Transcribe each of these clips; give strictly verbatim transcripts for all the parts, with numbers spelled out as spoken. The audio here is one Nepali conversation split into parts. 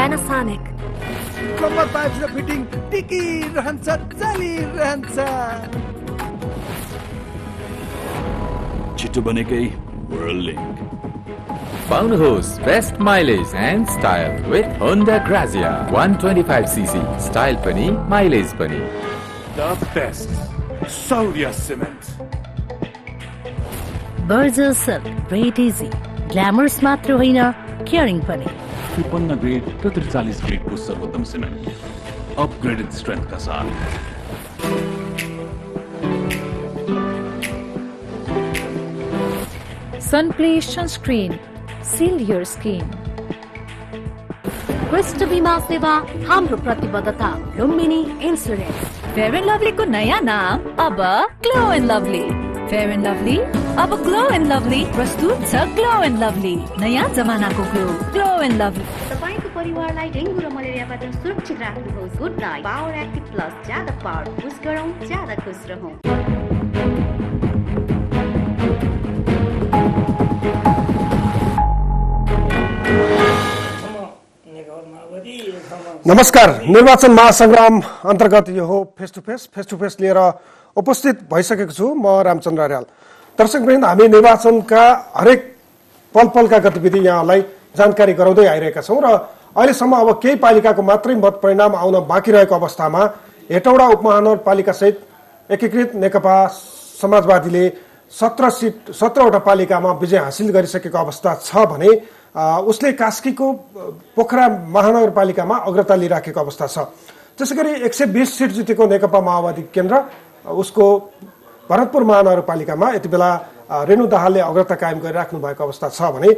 Panasonic. कम्बर पाइप्स र फिटिङ टिकिरहन्छ चलिरहन्छ छिटो बनेकै Whirlink. पाउनुहोस् best mileage and style with Honda Grazia one twenty-five c c. Style पनि mileage पनि. The best. Saudia Cement. Berger Silk, Great Easy. Glamorous मात्र होइन, caring पनि. त्रिपन्न ग्रेड र त्रिचालीस ग्रेड को सर्वोत्तम सीमेंट अपग्रेडेड स्ट्रेंथ का साथ Sunplay Sunscreen. Seal your skin. Crest बीमा सेवा हाम्रो प्रतिबद्धता Lumbini insurance. Fair and Lovely को नया नाम अब Glow and Lovely. Fair and Lovely अब Glow and Lovely प्रस्तुत छ Glow and Lovely. नयाँ जमानाको Glow Glow and Lovely. तपाईको परिवारलाई डेंगू र मलेरियाबाट सुरक्षित राख्नुहोस्. Good night power active plus. ज्यादा पावर खुश गरौँ, ज्यादा खुश रहौँ. नमस्कार. निर्वाचन महासंग्राम अन्तर्गत यो हो face to face face to face लिएर उपस्थित भइसकेको छु म रामचन्द्र अर्याल. दर्शकवृन्द, हामी निर्वाचनका हरेक पल पलका गतिविधि यहाँलाई जानकारी गराउँदै आइरहेका छौँ र अहिलेसम्म अब केही पालिकाको मात्रै मत परिणाम आउन बाँकी रहेको अवस्थामा हेटौडा उपमहानगरपालिका सहित एकीकृत नेकपा समाजवादीले सत्र सिट सत्रवटा पालिकामा विजय हासिल गरिसकेको अवस्था छ भने उसले कास्कीको पोखरा महानगरपालिकामा अग्रता लिइराखेको अवस्था छ. त्यसैगरी एक सय बीस सिट जितेको नेकपा माओवादी केन्द्र उसको भरतपुर महानगरपालिकामा यति बेला रेणु दाहालले अग्रता कायम गरिराख्नु भएको अवस्था छ भने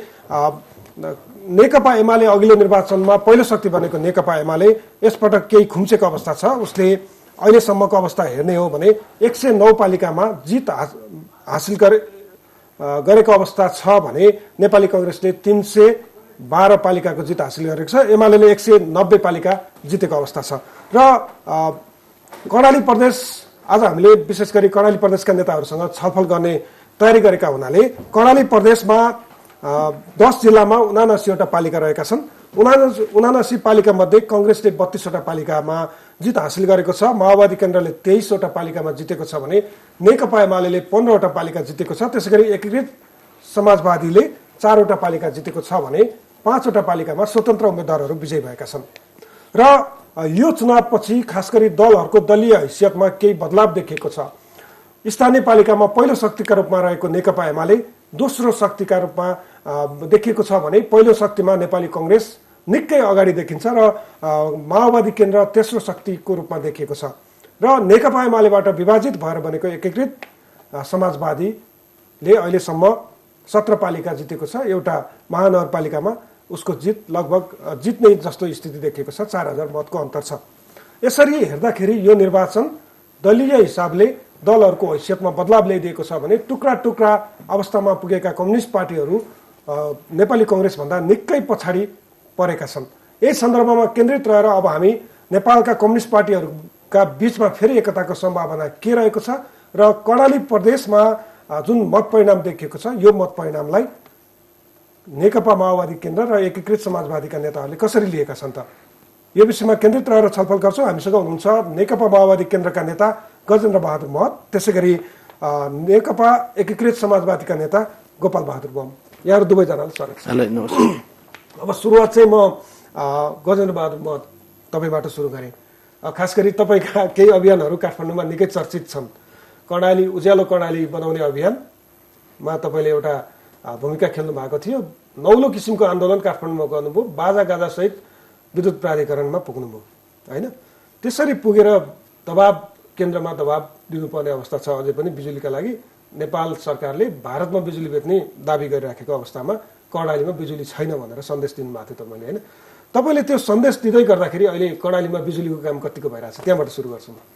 नेकपा एमाले अघिल्लो निर्वाचनमा पहिलो शक्ति बनेको नेकपा एमाले यसपटक केही खुम्चेको अवस्था छ. उसले अहिलेसम्मको अवस्था हेर्ने हो भने एक सय नौ पालिकामा जित हासिल गरे गरेको अवस्था छ भने नेपाली कांग्रेसले तीन सय बाह्र पालिकाको जित हासिल गरेको छ. एमाले एक सय नब्बे पालिका जितेको अवस्था छ. र कर्णाली प्रदेश आज हामीले विशेष गरी कर्णाली प्रदेशका नेताहरूसँग छलफल गर्ने तयारी गरेका हुनाले कर्णाली प्रदेशमा दस जिल्लामा उनासीवटा पालिका रहेका छन्. उनासी पालिका मध्ये कांग्रेसले बत्तीसवटा पालिकामा जित हासिल गरेको छ. माओवादी केन्द्रले तेइसवटा पालिकामा जितेको छ भने नेकपा एमाले पन्ध्रवटा पालिका जितेको छ. त्यसैगरी एकीकृत समाजवादीले चारवटा पालिका जितेको छ भने पाँचवटा पालिकामा स्वतन्त्र उम्मेद्वारहरू विजयी भएका छन्. र यो चुनावपछि खास गरी दलहरूको दलीय हैसियतमा केही बदलाव देखिएको छ. स्थानीय पालिकामा पहिलो शक्तिका रूपमा रहेको नेकपा एमाले दोस्रो शक्तिका रूपमा देखिएको छ भने पहिलो शक्तिमा नेपाली कांग्रेस निकै अगाडि देखिन्छ र माओवादी केन्द्र तेस्रो शक्तिको रूपमा देखिएको छ. र नेकपा एमालेबाट विभाजित भएर बनेको एकीकृत समाजवादीले अहिलेसम्म सत्र पालिका जितेको छ. एउटा महानगरपालिकामा उसको जित लगभग जित्ने जस्तो स्थिति देखिएको छ. चार हजार मतको अन्तर छ. यसरी हेर्दाखेरि यो निर्वाचन दलीय हिसाबले दलहरूको हैसियतमा बदलाव ल्याइदिएको छ भने टुक्रा टुक्रा अवस्थामा पुगेका कम्युनिस्ट पार्टीहरू नेपाली कांग्रेसभन्दा निकै पछाडि परेका छन्. यही सन्दर्भमा केन्द्रित रहेर अब हामी नेपालका कम्युनिस्ट पार्टीहरूका बीचमा फेरि एकताको सम्भावना के रहेको छ र कर्णाली प्रदेशमा जुन मत परिणाम देखिएको छ यो मत परिणामलाई नेकपा माओवादी केन्द्र र एकीकृत समाजवादीका नेताहरूले कसरी लिएका छन् त, यो विषयमा केन्द्रित रहेर छलफल गर्छौँ. हामीसँग हुनुहुन्छ नेकपा माओवादी केन्द्रका नेता गजेन्द्र बहादुर महत, त्यसैगरी नेकपा एकीकृत समाजवादीका नेता गोपाल बहादुर बम. यहाँहरू दुवैजनालाई स्वागत छ. अब सुरुवात चाहिँ म गजेन्द्र बहादुर महत तपाईँबाट सुरु गरेँ. खास गरी तपाईँका केही अभियानहरू काठमाडौँमा निकै चर्चित छन्. कर्णाली उज्यालो कर्णाली बनाउने अभियानमा तपाईँले एउटा भूमिका खेल्नु भएको थियो. नौलो किसिमको आन्दोलन काठमाडौँमा गर्नुभयो. बाजा गाजासहित विद्युत प्राधिकरणमा पुग्नुभयो होइन. त्यसरी पुगेर दबाब केन्द्रमा दबाब दिनुपर्ने अवस्था छ अझै पनि बिजुलीका लागि. नेपाल सरकारले भारतमा बिजुली बेच्ने दाबी गरिराखेको अवस्थामा कर्णालीमा बिजुली छैन भनेर सन्देश दिनुभएको थियो तपाईँले होइन. तपाईँले त्यो सन्देश दिँदै गर्दाखेरि अहिले कर्णालीमा बिजुलीको काम कतिको भइरहेछ त्यहाँबाट सुरु गर्छु म.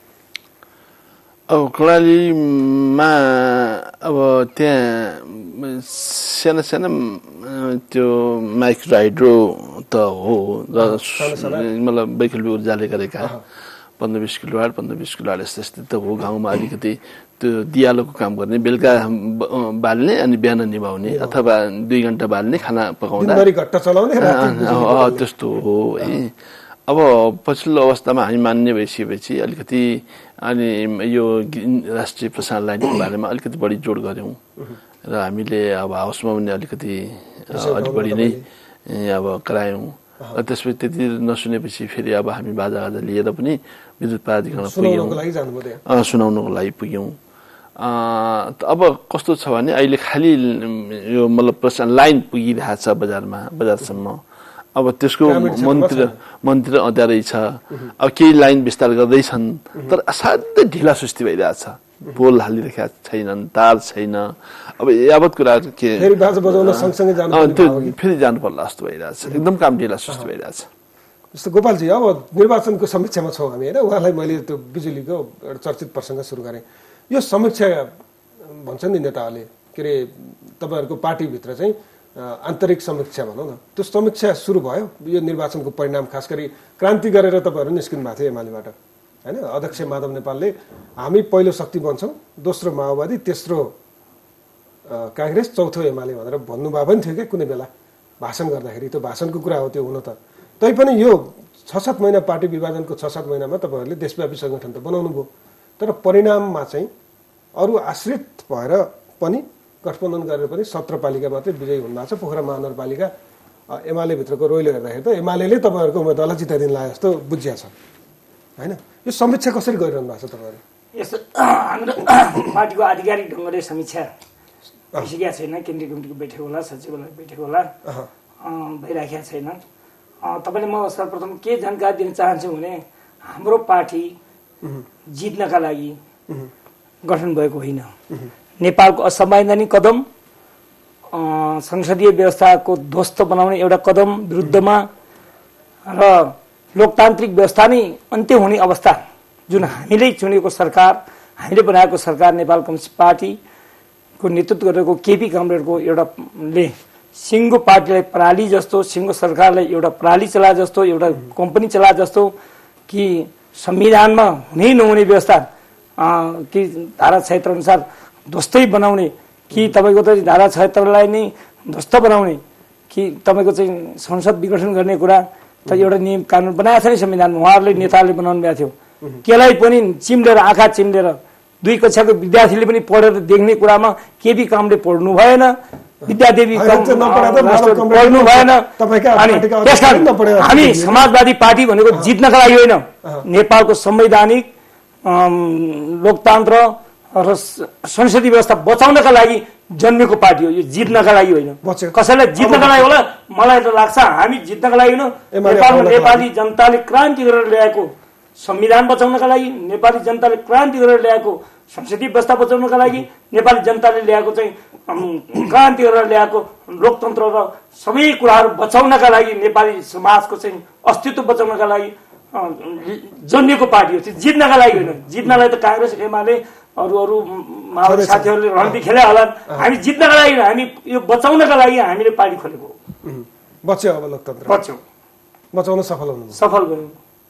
अब कर्णालीमा अब त्यहाँ सानो सानो त्यो माइक्रो हाइड्रो त हो र मतलब वैकल्पिक ऊर्जाले गरेका पन्ध्र बिस किलोवाट पन्ध्र बिस किलोवाट यस्तो यस्तो त हो. गाउँमा अलिकति त्यो दियालोको काम गर्ने, बेलुका बाल्ने अनि बिहान निभाउने अथवा दुई घन्टा बाल्ने खाना पकाउँदा त्यस्तो हो है। अब पछिल्लो अवस्थामा हामी मान्ने भइसकेपछि अलिकति अनि यो राष्ट्रिय प्रसारण लाइनको बारेमा अलिकति बढी जोड गऱ्यौँ र हामीले अब हाउसमा पनि अलिकति अलिक बढी नै अब करायौँ। त्यसपछि त्यति नसुनेपछि फेरि अब हामी बाजा गाजा लिएर पनि विद्युत प्राधिकरण पुग्यौँ, सुनाउनको लागि पुग्यौँ। अब कस्तो छ भने अहिले खालि यो मतलब प्रसारण लाइन पुगिरहेको छ बजारमा, बजारसम्म। अब त्यसको मन्त्री मन्त्री अँध्यारै छ, अब केही लाइन विस्तार गर्दैछन् तर असाध्यै ढिला सुस्ती भइरहेछ। पोल हालिरहेका छैनन्, तार छैन। अब यावत कुरा के फेरि जानु पर्ला जस्तो भइरहेछ, एकदम काम ढिला सुस्ती भइरहेछ। जस्तो गोपालजी, अब निर्वाचनको समीक्षामा छौँ हामी होइन। उहाँलाई मैले त्यो बिजुलीको एउटा चर्चित प्रसङ्ग सुरु गरेँ। यो समीक्षा भन्छन् नि नेताहरूले, के अरे तपाईँहरूको पार्टीभित्र चाहिँ आन्तरिक समीक्षा भनौँ न, त्यो समीक्षा सुरु भयो। यो निर्वाचनको परिणाम खास गरी क्रान्ति गरेर तपाईँहरू निस्किनु भएको थियो एमालेबाट होइन। अध्यक्ष माधव नेपालले हामी पहिलो शक्ति बन्छौँ, दोस्रो माओवादी, तेस्रो काङ्ग्रेस, चौथो एमाले भनेर भन्नुभएको पनि थियो कि कुनै बेला भाषण गर्दाखेरि। त्यो भाषणको कुरा हो त्यो हुन त। तैपनि यो छ सात महिना पार्टी विभाजनको छ सात महिनामा तपाईँहरूले देशव्यापी सङ्गठन त बनाउनु भयो, तर परिणाममा चाहिँ अरू आश्रित भएर पनि गठबन्धन गरेर पनि सत्र पालिका मात्रै विजयी हुनुभएको छ। पोखरा महानगरपालिका एमाले भित्रको रोइलो हेर्दाखेरि त एमाले तपाईँहरूको उम्मेदवारलाई जिताइदिनु लाग्यो जस्तो बुझिया छ होइन। यो समीक्षा कसरी गरिरहनु भएको छ तपाईँहरू? यस्तो हाम्रो पार्टीको आधिकारिक ढङ्गले समीक्षा भइसकेको छैन। केन्द्रीय कमिटीको बैठक होला, सचिवालय बैठक होला, भइराखेको छैन। तपाईँले म सर्वप्रथम के जानकारी दिन चाहन्छु भने हाम्रो पार्टी जित्नका लागि गठन भएको होइन। नेपालको असंवैधानिक कदम, संसदीय व्यवस्थाको ध्वस्त बनाउने एउटा कदम विरुद्धमा र लोकतान्त्रिक व्यवस्था नै अन्त्य हुने अवस्था जुन हामीले चुनेको सरकार, हामीले बनाएको सरकार नेपाल कम्युनिस्ट पार्टीको नेतृत्व गरेको केपी कमरेडको एउटाले सिङ्गो पार्टीलाई प्रणाली जस्तो, सिङ्गो सरकारलाई एउटा प्रणाली चला जस्तो, एउटा कम्पनी चला जस्तो कि संविधानमा हुनै नहुने व्यवस्था कि धारा छयत्तर अनुसार ध्वस्तै बनाउने कि तपाईँको त धारा छयत्तरलाई नै ध्वस्त बनाउने कि तपाईँको चाहिँ संसद विघटन गर्ने कुरा त एउटा नियम कानुन बनाएको छ नि संविधानमा। उहाँहरूले नेताहरूले बनाउनु भएको थियो। त्यसलाई पनि चिम्लेर, आँखा चिम्लेर दुई कक्षाको विद्यार्थीले पनि पढेर देख्ने कुरामा केपी कामले पढ्नु भएन, विद्यादेवी पढ्नु भएन। अनि त्यसकारण हामी समाजवादी पार्टी भनेको जित्नका लागि होइन, नेपालको संवैधानिक लोकतन्त्र र संसदीय व्यवस्था बचाउनका लागि जन्मेको पार्टी हो। यो जित्नका लागि होइन। कसैलाई जित्नका लागि होला मलाई त लाग्छ हामी जित्नका लागि होइन। नेपालमा नेपाली जनताले क्रान्ति गरेर ल्याएको संविधान बचाउनका लागि, नेपाली जनताले क्रान्ति गरेर ल्याएको संसदीय व्यवस्था बचाउनका लागि, नेपाली जनताले ल्याएको चाहिँ क्रान्ति गरेर ल्याएको लोकतन्त्र र सबै कुराहरू बचाउनका लागि, नेपाली समाजको चाहिँ अस्तित्व बचाउनका लागि जन्मिएको पार्टी हो। जित्नका लागि होइन। जित्नलाई त काङ्ग्रेस, एमाले, अरू अरू माओवादी साथीहरूले रणनीति खेले होला। हामी जित्नका लागि, हामी यो बचाउनका लागि हामीले पार्टी खोलेको हो। बच्यो अब लोकतन्त्र बच्यो, बचाउन सफल हुनु सफल भयो।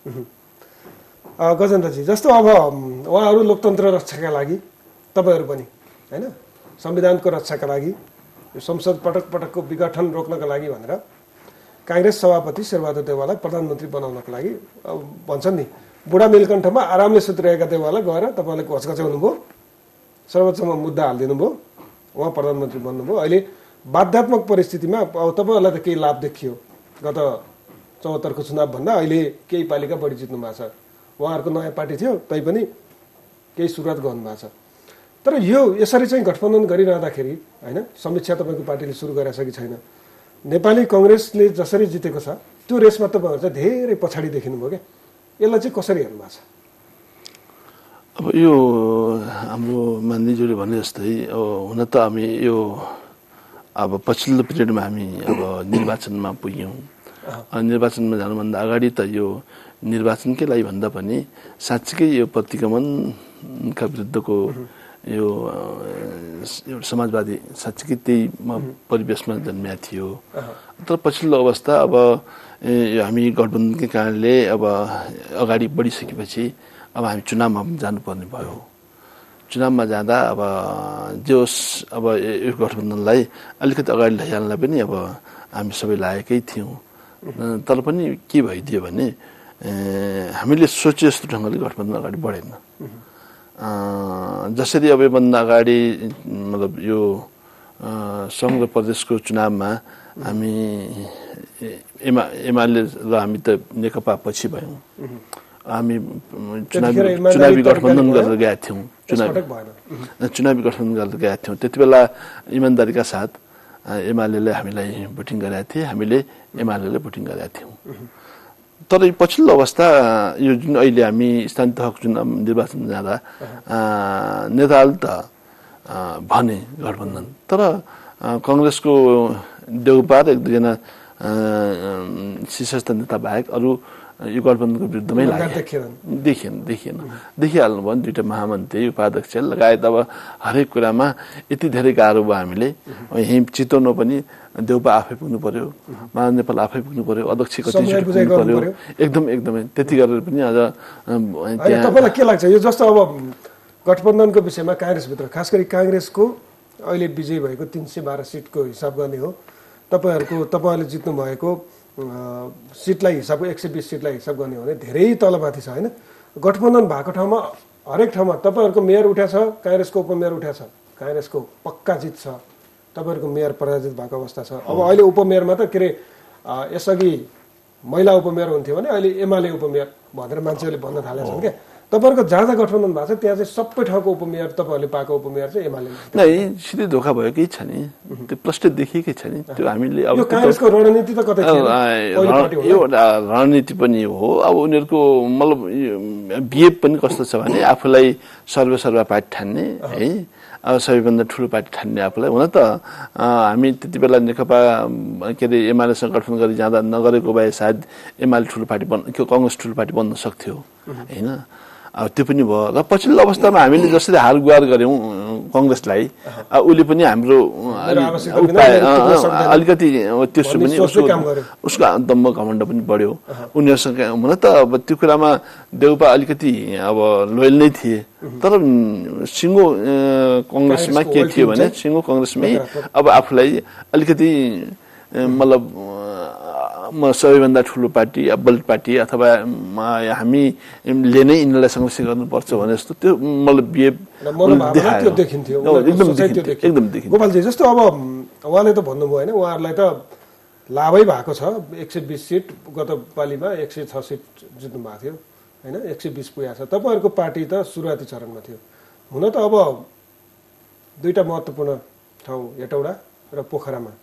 गजेन्द्रजी, जस्तो अब उहाँहरू लोकतन्त्र रक्षाका लागि, तपाईँहरू पनि होइन संविधानको रक्षाका लागि, यो संसद पटक पटकको विघटन रोक्नका लागि भनेर काङ्ग्रेस सभापति शेरबहादुर देउवालाई प्रधानमन्त्री बनाउनको लागि भन्छन् नि, बुढा नीलकण्ठमा आरामले सुतिरहेका देउवालाई गएर तपाईँले घचघचाउनु भयो, सर्वोच्चमा मुद्दा हालिदिनु भयो, उहाँ प्रधानमन्त्री बन्नुभयो। अहिले बाध्यात्मक परिस्थितिमा अब तपाईँहरूलाई त केही लाभ देखियो। गत चौहत्तरको चुनावभन्दा अहिले केही पालिका बढी जित्नु भएको छ। उहाँहरूको नयाँ पार्टी थियो तैपनि केही सुरुवात गर्नुभएको छ। तर यो यसरी चाहिँ गठबन्धन गरिरहँदाखेरि होइन, समीक्षा तपाईँको पार्टीले सुरु गरेको छ कि छैन? नेपाली कङ्ग्रेसले जसरी जितेको छ त्यो रेसमा तपाईँहरू चाहिँ धेरै पछाडि देखिनुभयो क्या। यसलाई चाहिँ कसरी हेर्नु भएको छ? अब यो हाम्रो मान्यज्यूले भने जस्तै अब हुन त हामी यो अब पछिल्लो पिरियडमा हामी अब निर्वाचनमा पुग्यौँ। निर्वाचनमा जानुभन्दा अगाडि त यो निर्वाचनकै लागि भन्दा पनि साँच्चीकै यो प्रतिगमनका विरुद्धको यो एउटा समाजवादी साँच्चीकै त्यही परिवेशमा जन्मिया थियो। तर पछिल्लो अवस्था अब हामी गठबन्धनकै कारणले अब अगाडि बढिसकेपछि अब हामी चुनावमा जानुपर्ने भयो। चुनावमा जाँदा अब जोस् अब यो गठबन्धनलाई अलिकति अगाडि लैजानलाई पनि अब हामी सबै लागेकै थियौँ। तर पनि के भइदियो भने हामीले सोचे जस्तो ढङ्गले गठबन्धन अगाडि बढेन। जसरी अब योभन्दा अगाडि मतलब यो सङ्घ र प्रदेशको चुनावमा हामी एमा एमाले र हामी त नेकपा पछि भयौँ। हामी चुनावी चुनावी गठबन्धन गरेर गएका थियौँ। चुनावी चुनावी गठबन्धन गरेर गएका थियौँ। त्यति बेला इमान्दारीका साथ एमाले हामीलाई भोटिङ गरेका थिए, हामीले एमाले भोटिङ गरेका थियौँ। तर पछिल्लो अवस्था यो जुन अहिले हामी स्थानीय तहको चुनाव निर्वाचन जाँदा नेताले त भने गठबन्धन, तर कङ्ग्रेसको देउपा र एक दुईजना शीर्षस्थ नेता बाहेक अरू यो गठबन्धनको विरुद्धमै लाग्यो। देखिएन देखिएन देखिहाल्नु भयो नि। दुईवटा महामन्त्री, उपाध्यक्ष लगायत अब हरेक कुरामा यति धेरै गाह्रो भयो। हामीले यहीँ चितवनमा पनि देउपा आफै पुग्नु पर्यो, महान नेपाल आफै पुग्नु पर्यो, अध्यक्ष कति पुग्नु पर्यो, एकदम एकदमै त्यति गरेर पनि अझ तपाईँलाई के लाग्छ यो जस्तो अब गठबन्धनको विषयमा काङ्ग्रेसभित्र खास गरी काङ्ग्रेसको अहिले विजय भएको तीन सय बाह्र सिटको हिसाब गर्ने हो, तपाईँहरूको तपाईँहरूले जित्नु भएको सिटलाई हिसाब एक सय बिस सिटलाई हिसाब गर्ने हो भने धेरै तलमाथि छ होइन। गठबन्धन भएको ठाउँमा हरेक ठाउँमा तपाईँहरूको मेयर उठा छ, काङ्ग्रेसको उपमेयर उठा छ, काङ्ग्रेसको पक्का जित छ, तपाईँहरूको मेयर पराजित भएको अवस्था छ। अब अहिले उपमेयरमा त के अरे यसअघि महिला उपमेयर हुन्थ्यो भने अहिले एमाले उपमेयर भनेर मान्छेहरूले भन्न थालेका छन् क्या। तपाईँहरूको जहाँ जहाँ गठबन्धन भएको छ त्यहाँ चाहिँ सबै ठाउँको उपमेयर तपाईँहरूले पाएको उपमेयर चाहिँ एमाले नै सिधै धोका भएकै छ नि, त्यो प्रष्ट देखिएकै छ नि। त्यो हामीले अब काङ्ग्रेसको रणनीति त कतै यो रणनीति पनि हो। अब उनीहरूको मतलब बिहेभ पनि कस्तो छ भने आफूलाई सर्वसर्वा पार्टी ठान्ने है, अब सबैभन्दा ठुलो पार्टी ठान्ने आफूलाई। हुन त हामी त्यति बेला नेकपा के अरे एमालेसँग गठबन्धन गरी जाँदा नगरेको भए सायद एमाले ठुलो पार्टी बन् कङ्ग्रेस ठुलो पार्टी बन्न सक्थ्यो होइन। अब त्यो पनि भयो। र पछिल्लो अवस्थामा हामीले जसरी हार गुहार गऱ्यौँ कङ्ग्रेसलाई, उसले पनि हाम्रो अलिकति त्यसो पनि उसको दम्ब घमण्ड पनि बढ्यो उनीहरूसँग। हुन त अब त्यो कुरामा देउपा अलिकति अब लोयल नै थिए, तर सिङ्गो कङ्ग्रेसमा के थियो भने सिङ्गो कङ्ग्रेसमै अब आफूलाई अलिकति मतलब म सबैभन्दा ठुलो पार्टी बल पार्टी अथवा हामीले नै यिनीहरूलाई संरक्षण गर्नुपर्छ भने जस्तो त्यो मतलब बिहेभ देखिन्थ्यो एकदम देखिन्थ्यो। गोपालजी जस्तो अब उहाँले त भन्नुभयो होइन, उहाँहरूलाई त लाभै भएको छ। एक सय बिस सिट गत पालिमा एक सय छ सिट जित्नु भएको थियो होइन, एक सय बिस पुगेको छ। तपाईँहरूको पार्टी त सुरुवाती चरणमा थियो। हुन त अब दुईवटा महत्त्वपूर्ण ठाउँ हेटौडा र पोखरामा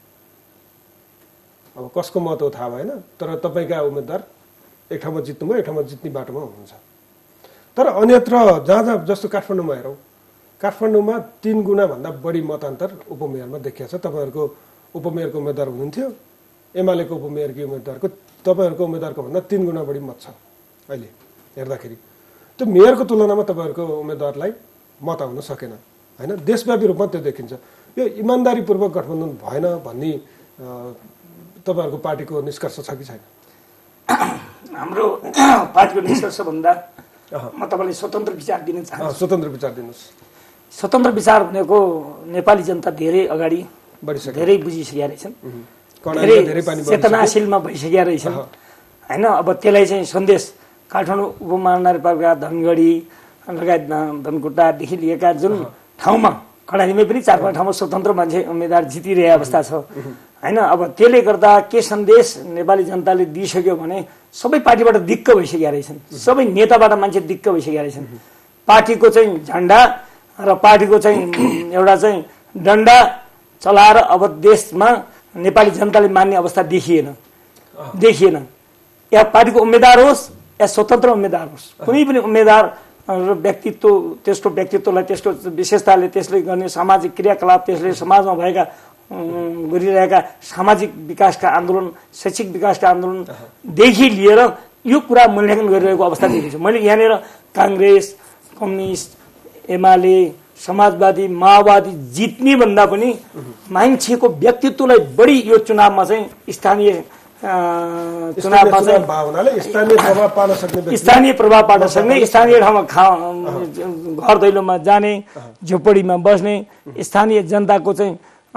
अब कसको महत्त्व थाहा भएन, तर तपाईँका उम्मेदवार एक ठाउँमा जित्नुभयो, एक ठाउँमा जित्ने बाटोमा हुनुहुन्छ। तर अन्यत्र जहाँ जहाँ जस्तो काठमाडौँमा हेरौँ, काठमाडौँमा तिन गुणाभन्दा बढी मतान्तर उपमेयरमा देखिएको छ। तपाईँहरूको उपमेयरको उम्मेदवार हुनुहुन्थ्यो, एमालेको उपमेयरकी उम्मेदवारको तपाईँहरूको उम्मेदवारको भन्दा तिन गुणा बढी मत छ अहिले हेर्दाखेरि। त्यो मेयरको तुलनामा तपाईँहरूको उम्मेदवारलाई मत आउन सकेन होइन, देशव्यापी रूपमा त्यो देखिन्छ। यो इमान्दारीपूर्वक गठबन्धन भएन भन्ने तपाईँहरूको पार्टीको निष्कर्ष छ कि छैन? हाम्रो पार्टीको निष्कर्ष भन्दा म तपाईँलाई स्वतन्त्र विचार दिन चाहन्छु। स्वतन्त्र विचार दिनुहोस्। स्वतन्त्र विचार भनेको नेपाली जनता धेरै अगाडि धेरै बुझिसकेका रहेछन्, धेरै चेतनाशीलमा भइसकेका रहेछन् होइन। अब त्यसलाई चाहिँ सन्देश काठमाडौँ उपमहानगरपालिका धनगढी लगायत धनकुटादेखि लिएका जुन ठाउँमा कडालीमै पनि चार पाँच ठाउँमा स्वतन्त्र मान्छे उम्मेदवार जितिरहेको अवस्था छ होइन। अब त्यसले गर्दा के सन्देश नेपाली जनताले दिइसक्यो भने सबै पार्टीबाट दिक्क भइसकेका रहेछन्, सबै नेताबाट मान्छे दिक्क भइसकेका रहेछन्। पार्टीको चाहिँ झन्डा र पार्टीको चाहिँ एउटा चाहिँ डन्डा चलाएर अब देशमा नेपाली जनताले मान्ने अवस्था देखिएन देखिएन या पार्टीको उम्मेदवार होस् या स्वतन्त्र उम्मेदवार होस्, कुनै पनि उम्मेदवार र व्यक्तित्व त्यसको व्यक्तित्वलाई त्यसको विशेषताले त्यसले गर्ने सामाजिक क्रियाकलाप त्यसले समाजमा भएका गरिरहेका सामाजिक विकासका आन्दोलन शैक्षिक विकासका आन्दोलनदेखि लिएर यो कुरा मूल्याङ्कन गरिरहेको अवस्था देखिन्छ। मैले यहाँनिर काङ्ग्रेस, कम्युनिस्ट, एमाले, समाजवादी, माओवादी जित्ने भन्दा पनि मान्छेको व्यक्तित्वलाई बढी यो चुनावमा चाहिँ स्थानीय चुनावमा चाहिँ स्थानीय प्रभाव पार्न सक्ने स्थानीय प्रभाव पार्न सक्ने स्थानीय ठाउँमा खा घर दैलोमा जाने झोपडीमा बस्ने स्थानीय जनताको चाहिँ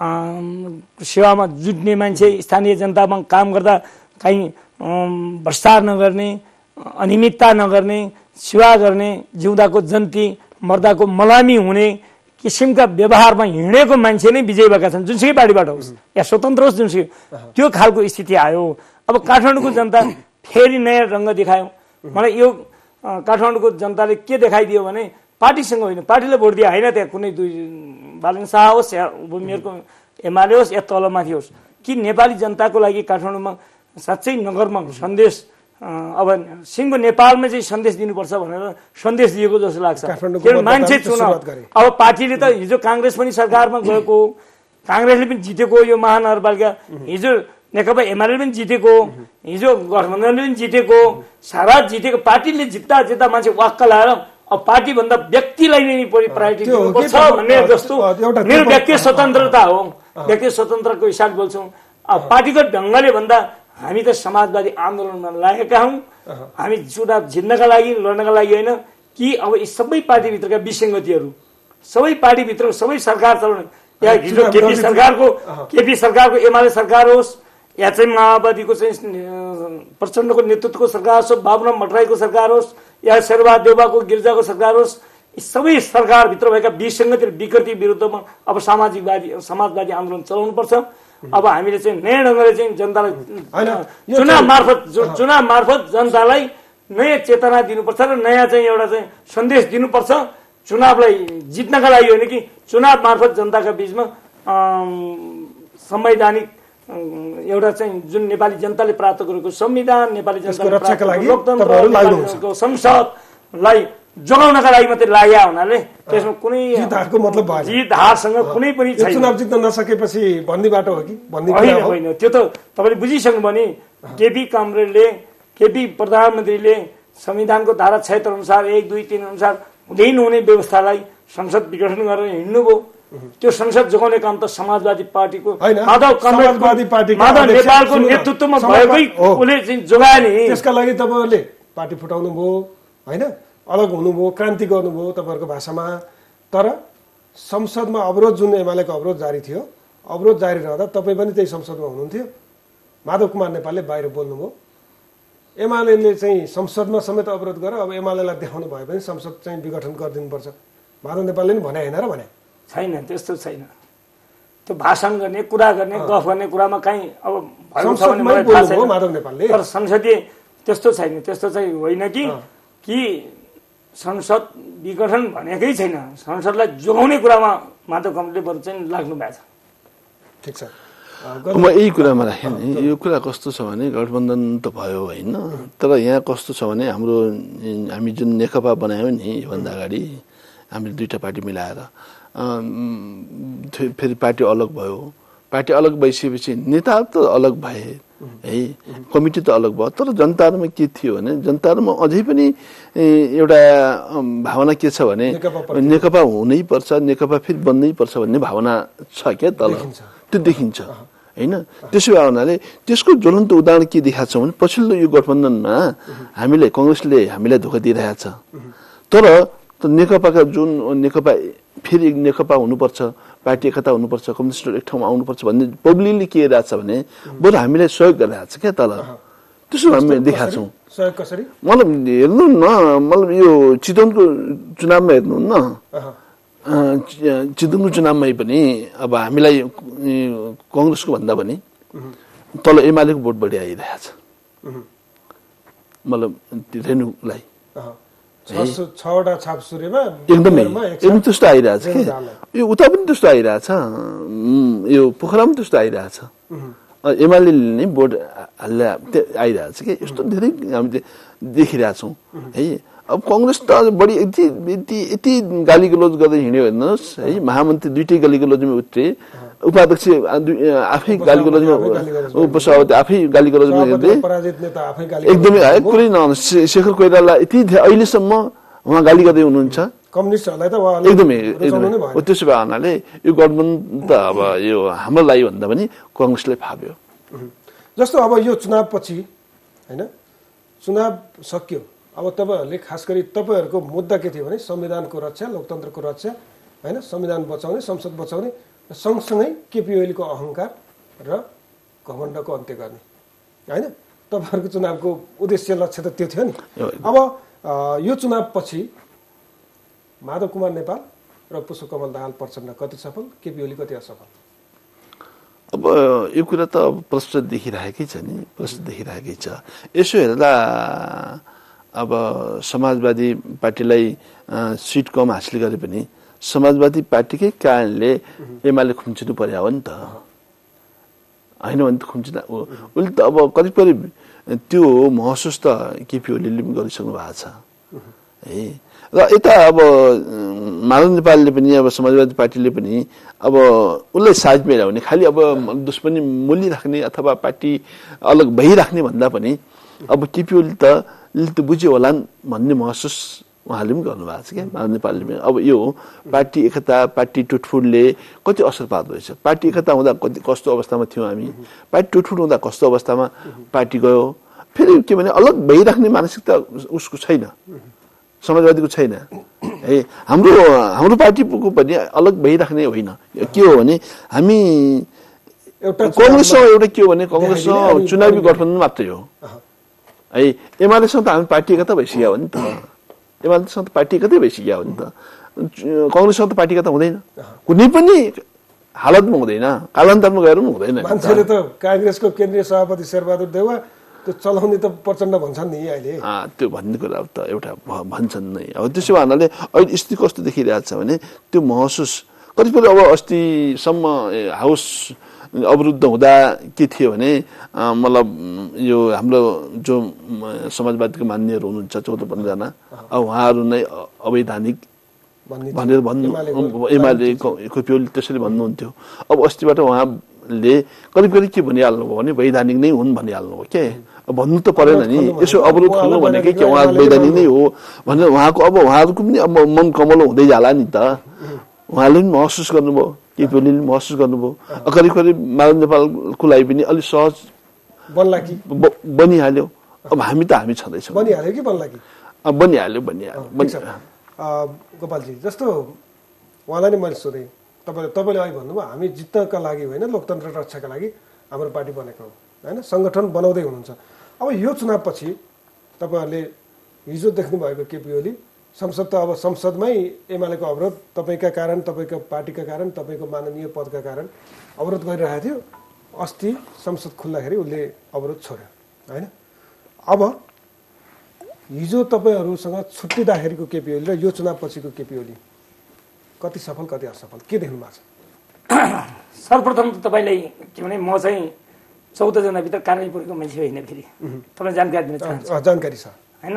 सेवामा जुट्ने मान्छे स्थानीय जनतामा काम गर्दा कहीँ भ्रष्टाचार नगर्ने अनियमितता नगर्ने सेवा गर्ने जिउँदाको जन्ती मर्दाको मलामी हुने किसिमका व्यवहारमा हिँडेको मान्छे नै विजयी भएका छन् जुनसुकै पार्टीबाट होस् या स्वतन्त्र होस् जुनसुकै त्यो खालको स्थिति आयो। अब काठमाडौँको जनता फेरि नयाँ रङ्ग देखायो। मलाई यो काठमाडौँको जनताले के देखाइदियो भने पार्टीसँग होइन पार्टीले भोट दिए होइन त्यहाँ कुनै दुई बालन शाह होस् या उपमेयरको एमाले होस् या तलमाथि होस् कि नेपाली जनताको लागि काठमाडौँमा साँच्चै नगरमा सन्देश अब सिङ्गो नेपालमा चाहिँ सन्देश दिनुपर्छ भनेर सन्देश दिएको जस्तो लाग्छ। मान्छे चुनाव अब पार्टीले त हिजो काङ्ग्रेस पनि सरकारमा गएको काङ्ग्रेसले पनि जितेको यो महानगरपालिका हिजो नेकपा एमाले पनि जितेको हिजो गठबन्धनले पनि जितेको सारा जितेको पार्टीले जित्दा जित्दा मान्छे वाक्क लाएर अब पार्टीभन्दा व्यक्तिलाई नै प्रायोरिटी दिनुपर्छ भन्ने जस्तो मेरो व्यक्ति स्वतन्त्रता हो। व्यक्ति स्वतन्त्रको हिसाब बोल्छौँ। अब पार्टीगत ढङ्गले भन्दा हामी त समाजवादी आन्दोलनमा लागेका हौँ। हामी चुनाव जित्नका लागि लड्नका लागि होइन कि अब यी सबै पार्टीभित्रका विसङ्गतिहरू सबै पार्टीभित्र सबै सरकार चलाउने या हिजो केपी सरकारको केपी सरकारको एमाले सरकार होस् या चाहिँ माओवादीको चाहिँ प्रचण्डको नेतृत्वको सरकार होस् बाबुराम भट्टराईको सरकार होस् या शेरबहादुर देउवाको गिर्जाको सरकार होस् यी सबै सरकारभित्र भएका विसङ्गति र विकृति विरुद्धमा अब सामाजिकवादी समाजवादी आन्दोलन चलाउनुपर्छ। अब हामीले चाहिँ नयाँ ढङ्गले चाहिँ जनतालाई चुनाव मार्फत चुनाव मार्फत जनतालाई नयाँ चेतना दिनुपर्छ र नयाँ चाहिँ एउटा चाहिँ सन्देश दिनुपर्छ। चुनावलाई जित्नका लागि होइन कि चुनाव मार्फत जनताका बिचमा संवैधानिक एउटा चाहिँ जुन नेपाली जनताले प्राप्त गरेको संविधान नेपाली जनताले लोकतन्त्र संसदलाई जोगाउनका लागि मात्रै लाग्या हुनाले त्यसमा कुनै जितहारको मतलब भएन। जितहारसँग कुनै पनि छैन। चुनाव जित्न नसकेपछि भन्ने बाटो हो कि भन्ने होइन होइन त्यो त तपाईँले बुझिसक्नु भने केपी कामरेडले केपी प्रधानमन्त्रीले संविधानको धारा छयत्तर अनुसार एक दुई तीन अनुसार हुँदै नहुने व्यवस्थालाई संसद विघटन गरेर हिँड्नुभयो। त्यो संसद जोगाउने काम त समाजवादी पार्टीको माधव समाजवादी पार्टी माधव नेपालको नेतृत्वमा भएकै उसले चाहिँ जोगाए नि। त्यसका लागि तपाईँहरूले पार्टी फुटाउनु भयो होइन अलग हुनुभयो क्रान्ति गर्नुभयो तपाईँहरूको भाषामा। तर संसदमा अवरोध जुन एमालेको अवरोध जारी थियो अवरोध जारी रहँदा तपाईँ पनि त्यही संसदमा हुनुहुन्थ्यो। माधव कुमार नेपालले बाहिर बोल्नुभयो एमाले चाहिँ संसदमा समेत अवरोध गरेर अब एमालेलाई देखाउनु भयो भने संसद चाहिँ विघटन गरिदिनुपर्छ माधव नेपालले नि भने होइन र भने छैन त्यस्तो छैन। त्यो भाषण गर्ने कुरा गर्ने गफ गर्ने कुरामा कहीँ अब माधव नेपालले तर संसदीय त्यस्तो छैन। त्यस्तो चाहिँ होइन कि कि संसद विघटन भनेकै छैन। संसदलाई जोगाउने कुरामा माधव कमलले बरु चाहिँ लाग्नु भएको छ। ठिक छ म यही कुरामा राखेँ नि। यो कुरा कस्तो छ भने गठबन्धन त भयो होइन तर यहाँ कस्तो छ भने हाम्रो हामी जुन नेकपा बनायौँ नि योभन्दा अगाडि हामीले दुईवटा पार्टी मिलाएर फेरि पार्टी अलग भयो। पार्टी अलग भइसकेपछि नेताहरू त अलग भए है कमिटी त अलग भयो तर जनताहरूमा के थियो भने जनताहरूमा अझै पनि एउटा भावना के छ भने नेकपा हुनै पर्छ नेकपा फेरि बन्नै पर्छ भन्ने भावना छ क्या तल त्यो देखिन्छ होइन। त्यसो भए हुनाले त्यसको ज्वलन्त उदाहरण के देखाएको छ भने पछिल्लो यो गठबन्धनमा हामीले कङ्ग्रेसले हामीलाई धोका दिइरहेछ तर नेकपाका जुन नेकपा फेरि नेकपा हुनुपर्छ पार्टी एकता हुनुपर्छ कम्युनिस्टहरू एक ठाउँमा आउनुपर्छ भन्ने पब्लिकले के हेरेको छ भने बरु हामीलाई सहयोग गरिरहेको छ क्या तल। त्यसो हामीले देखाएको छौँ। सहयोग कसरी मतलब हेर्नु न मतलब यो चितवनको चुनावमा हेर्नु न चितवनको चुनावमै पनि अब हामीलाई कङ्ग्रेसको भन्दा पनि तल एमालेको भोट बढी आइरहेको छ मतलब रेणुलाई छवटा छाप सूर्यमा एकदमै एकदम त्यस्तो आइरहेछ कि यो उता पनि त्यस्तो आइरहेछ यो पोखरा पनि त्यस्तो आइरहेछ एमाले नै भोट हाल्दा आइरहेछ कि यस्तो धेरै हामीले देखिरहेछौँ है। अब कङ्ग्रेस त बढी यति यति यति गाली गलोज गर्दै हिँड्यो हेर्नुहोस् है महामन्त्री दुइटै गाली गलोजमा उत्रे उपाध्यक्ष आफै गाली गलोजमा उपसभापति आफै गाली गलोजमा हेर्दै एकदमै कुरै न शेखर कोइराला यति अहिलेसम्म उहाँ गाली गर्दै हुनुहुन्छ कम्युनिस्टहरूलाई त एकदमै एकदमै त्यसो भए हुनाले यो गठबन्धन त अब यो हाम्रो लागि भन्दा पनि कङ्ग्रेसलाई फाप्यो। जस्तो अब यो चुनावपछि होइन चुनाव सक्यो अब तपाईँहरूले खास गरी तपाईँहरूको मुद्दा के थियो भने संविधानको रक्षा लोकतन्त्रको रक्षा होइन संविधान बचाउने संसद बचाउने सँगसँगै केपी ओलीको अहङ्कार र घमण्डको अन्त्य गर्ने होइन तपाईँहरूको चुनावको उद्देश्य लक्ष्य त त्यो थियो नि। अब यो चुनावपछि माधव कुमार नेपाल र पुष्पकमल दाहाल प्रचण्ड कति सफल केपी ओली कति असफल? अब यो कुरा त प्रश्न देखिरहेकै छ नि प्रश्न देखिरहेकै छ। यसो हेर्दा अब समाजवादी पार्टीलाई सिट कम हासिल गरे पनि समाजवादी पार्टीकै कारणले एमाले खुम्चिनु पर्यो हो नि त होइन भने त खुम्चिन उसले त अब करिब करिब त्यो महसुस त केपी ओलीले पनि गरिसक्नु भएको छ है। र यता अब माधव नेपालले पनि अब समाजवादी पार्टीले पनि अब उसलाई साइज मिलाउने खालि अब दुश्मनी मूल्य राख्ने अथवा पार्टी अलग भइराख्ने भन्दा पनि अब केपी ओली त त बुझ्यो होला भन्ने महसुस उहाँले पनि गर्नुभएको छ क्या माधव नेपालले पनि। अब यो पार्टी एकता पार्टी टुटफुटले कति असर पार्दो रहेछ पार्टी एकता हुँदा कति कस्तो अवस्थामा थियौँ हामी पार्टी टुटफुट हुँदा कस्तो अवस्थामा पार्टी गयो फेरि के भने अलग भइराख्ने मानसिकता उसको छैन समाजवादीको छैन है। हाम्रो हाम्रो पार्टीको पनि अलग भइराख्ने होइन के हो भने हामी कङ्ग्रेससँग एउटा के हो भने कङ्ग्रेससँग चुनावी गठबन्धन मात्रै हो है। एमालेसँग त हामी पार्टी एकता भइसक्यो हो नि त एमालेसँग त पार्टी एकतै भइसक्यो हो नि त कङ्ग्रेससँग त पार्टी एकता हुँदैन कुनै पनि हालतमा हुँदैन कालान्तरमा गएर पनि हुँदैन। मान्छेले त काङ्ग्रेसको केन्द्रीय सभापति शेरबहादुर देउवा त्यो चलाउने त प्रचण्ड भन्छन् नि अहिले त्यो भन्ने कुरा त एउटा भन्छन् नै। अब त्यसो भन्नाले अहिले स्थिति कस्तो देखिरहेको छ भने त्यो महसुस कतिपय अब अस्तिसम्म हाउस अवरुद्ध हुँदा के थियो भने मतलब यो हाम्रो जो समाजवादीको मान्यहरू हुनुहुन्छ चौध पन्ध्रजना अब उहाँहरू नै अवैधानिक भनेर भन्नु एमाले केपी ओली त्यसरी भन्नुहुन्थ्यो। अब अस्तिबाट उहाँले करिब करिब के भनिहाल्नुभयो भने वैधानिक नै हुन् भनिहाल्नुभयो के भन्नु त परेन नि यसो अवरोध खोल्नु भनेकै के उहाँ वैधानिक नै हो भनेर उहाँको अब उहाँहरूको पनि अब मन कमलो हुँदै जाला नि त उहाँले पनि महसुस गर्नुभयो केपी ओलीले पनि महसुस गर्नुभयो करिब करिब माधव नेपालको लागि पनि अलिक सहज बन्ला कि बनिहाल्यो। अब हामी त हामी छँदैछौँ बनिहाल्यो कि बन्ला कि बनिहाल्यो बनिहाल्यो। गोपालजी जस्तो उहाँलाई नै मैले सोधेँ तपाईँले तपाईँले अहिले भन्नुभयो हामी जित्नका लागि होइन लोकतन्त्र रक्षाका लागि हाम्रो पार्टी बनेको हो होइन सङ्गठन बनाउँदै हुनुहुन्छ। अब यो चुनावपछि तपाईँहरूले हिजो देख्नुभएको केपी ओली संसद त अब संसदमै एमालेको अवरोध तपाईँका कारण तपाईँको पार्टीका कारण तपाईँको माननीय पदका कारण अवरोध गरिरहेको थियो अस्ति संसद खुल्दाखेरि उसले अवरोध छोड्यो होइन। अब हिजो तपाईँहरूसँग छुट्टिँदाखेरिको केपी ओली र यो चुनावपछिको केपी ओली कति सफल कति असफल के देख्नु भएको छ? सर्वप्रथम त तपाईँलाई के भने म चाहिँ चौधजनाभित्र कारवाही परेको मान्छे होइन फेरि तपाईँलाई जानकारी दिन चाहन्छु जानकारी छ होइन।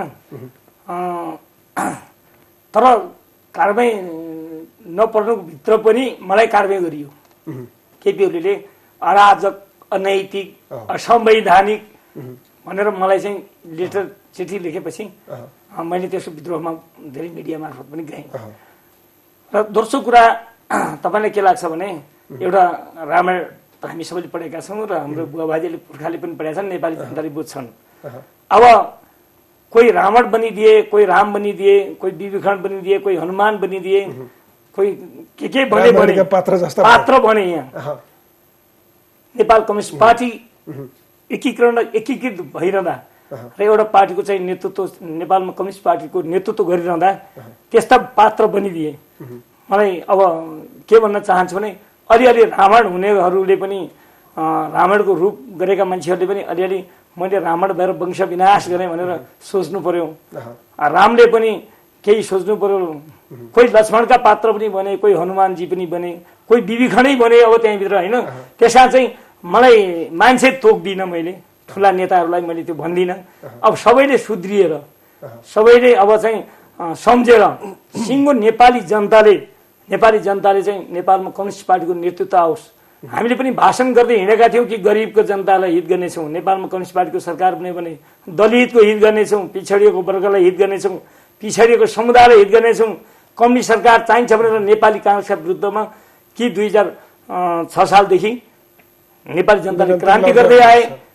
तर कारवाही नपर्नुको भित्र पनि मलाई कारवाही गरियो केपी ओलीले अराजक अनैतिक असंवैधानिक भनेर मलाई चाहिँ लेटर चिठी लेखेपछि मैले त्यसको विद्रोहमा धेरै मिडिया मार्फत पनि गएँ। र दोस्रो कुरा तपाईँलाई के लाग्छ भने एउटा रामायण त हामी सबैले पढेका छौँ र हाम्रो बुवा बाजेले पुर्खाले पनि पढेका छन् नेपाली जनताले बुझ्छन्। अब कोही रावण बनिदिए कोही राम बनिदिए कोही विभीषण बनिदिए कोही हनुमान बनिदिए कोही के के बने बने पात्र बने यहाँ नेपाल कम्युनिस्ट पार्टी एकीकरण एकीकृत भइरहँदा र एउटा पार्टीको चाहिँ नेतृत्व नेपालमा कम्युनिस्ट पार्टीको नेतृत्व गरिरहँदा त्यस्ता पात्र बनिदिए। मलाई अब के भन्न चाहन्छु भने अलिअलि रावण हुनेहरूले पनि रावणको रूप गरेका मान्छेहरूले पनि अलिअलि मैले रावण भएर वंश विनाश गरेँ भनेर सोच्नु पर्यो। रामले पनि केही सोच्नु पर्यो कोही लक्ष्मणका पात्र पनि बने कोही हनुमानजी पनि बने कोही विभीषणै बने अब त्यहीँभित्र होइन। त्यसमा चाहिँ मलाई मान्छे तोक्दिनँ मैले ठुला नेताहरूलाई मैले त्यो भन्दिनँ। अब सबैले सुध्रिएर सबैले अब चाहिँ सम्झेर सिङ्गो नेपाली जनताले नेपाली जनताले चाहिँ नेपालमा कम्युनिस्ट पार्टीको नेतृत्व आओस्। हामीले पनि भाषण गर्दै हिँडेका थियौँ कि गरिबको जनतालाई हित गर्नेछौँ नेपालमा कम्युनिस्ट पार्टीको सरकार बन्यो भने दलितको हित गर्नेछौँ पिछडिएको वर्गलाई हित गर्नेछौँ पिछडिएको समुदायलाई हित गर्नेछौँ कम्युनिस्ट सरकार चाहिन्छ भनेर नेपाली काङ्ग्रेसका विरुद्धमा कि दुई हजार छ सालदेखि नेपाली जनताले क्रान्ति गर्दै आए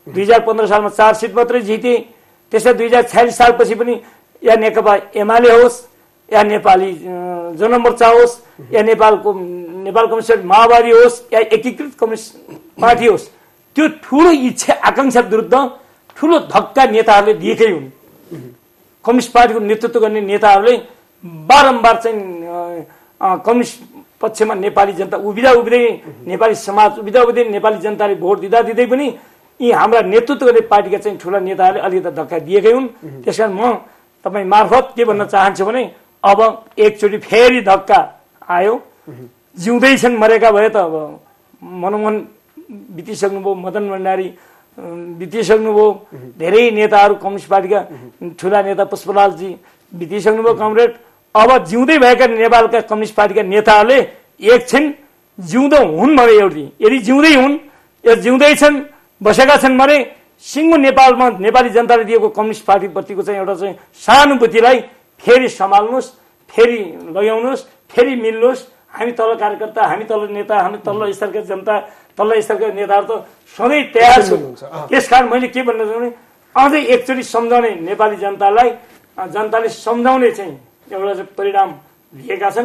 दुई हजार पन्ध्र सालमा चार सिट मात्रै जिते। त्यसै दुई हजार छयालिस सालपछि पनि या नेकपा एमाले होस् या नेपाली जनमोर्चा होस् या नेपालको नेपाल कम्युनिस्ट माओवादी होस् या एकीकृत कम्युनिस्ट पार्टी होस्, त्यो ठुलो इच्छा आकांक्षा विरुद्ध ठुलो धक्का नेताहरूले दिएकै हुन्। कम्युनिस्ट पार्टीको नेतृत्व गर्ने नेताहरूले बारम्बार चाहिँ कम्युनिस्ट पक्षमा नेपाली जनता उभिँदा उभिँदै नेपाली समाज उभिँदा उभिँदै नेपाली जनताले भोट दिँदा दिँदै पनि यी हाम्रा नेतृत्व गर्ने पार्टीका चाहिँ ठुला नेताहरूले अलिकति धक्का दिएकै हुन्। त्यसकारण म तपाईँ मार्फत के भन्न चाहन्छु भने अब एकचोटि फेरि धक्का आयो। जिउँदैछन् मरेका भए त अब मनमोहन बितिसक्नुभयो, मदन भण्डारी बितिसक्नुभयो, धेरै नेताहरू कम्युनिस्ट पार्टीका ठुला नेता पुष्पलालजी बितिसक्नुभयो कमरेड। अब जिउँदै भएका नेपालका कम्युनिस्ट पार्टीका नेताहरूले एकछिन जिउँदो हुन् मरे एउटी, यदि जिउँदै हुन् या जिउँदैछन् बसेका छन् मरे, सिङ्गो नेपालमा नेपाली जनताले दिएको कम्युनिस्ट पार्टीप्रतिको चाहिँ एउटा चाहिँ सहानुभूतिलाई फेरि सम्हाल्नुहोस्, फेरि लगाउनुहोस्, फेरि मिल्नुहोस्। हामी तल कार्यकर्ता, हामी तल नेता, हामी तल्लो स्तरका जनता, तल्लो स्तरका नेताहरू त सधैँ तयार छन्। त्यसकारण मैले के भन्न चाहन्छु भने अझै एकचोटि सम्झाउने नेपाली जनतालाई, जनताले सम्झाउने चाहिँ एउटा चाहिँ परिणाम लिएका छन्।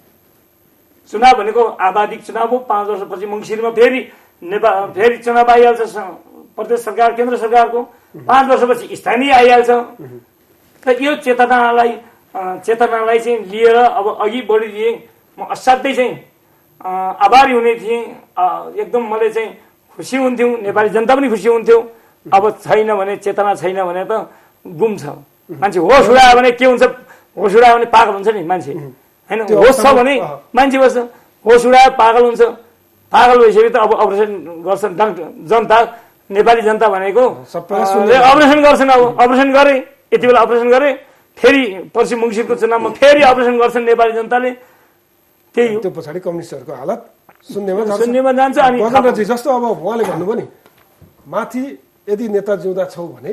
चुनाव भनेको आबादिक चुनाव हो। पाँच वर्षपछि मङ्सिरमा फेरि नेपाल फेरि चुनाव आइहाल्छ, प्रदेश सरकार केन्द्र सरकारको। पाँच वर्षपछि स्थानीय आइहाल्छ। र यो चेतनालाई चेतनालाई चाहिँ लिएर अब अघि बढिदिए म असाध्यै चाहिँ आभारी हुने थिएँ। एकदम मलाई चाहिँ खुसी हुन्थ्यो, नेपाली जनता पनि खुसी हुन्थ्यो। अब छैन भने, चेतना छैन भने त गुम छ मान्छे। होस उडायो भने के हुन्छ, होस उडायो भने पागल हुन्छ नि मान्छे, होइन? होस छ भने मान्छे बस्छ, होस उडायो पागल हुन्छ। पागल भइसक्यो त अब अपरेसन गर्छन् डाक्टर जनता, नेपाली जनता भनेको अपरेसन गर्छन्। अब अपरेसन गरे, यति बेला अपरेसन गरे, फेरि पर्सि मङ्सिरको चुनावमा फेरि अपरेसन गर्छन् नेपाली जनताले। त्यही हो, त्यो पछाडि कम्युनिस्टहरूको हालत शून्यमा शून्यमा जान्छ। अनि जस्तो अब उहाँले भन्नुभयो नि, माथि यदि नेता जिउँदा छौ भने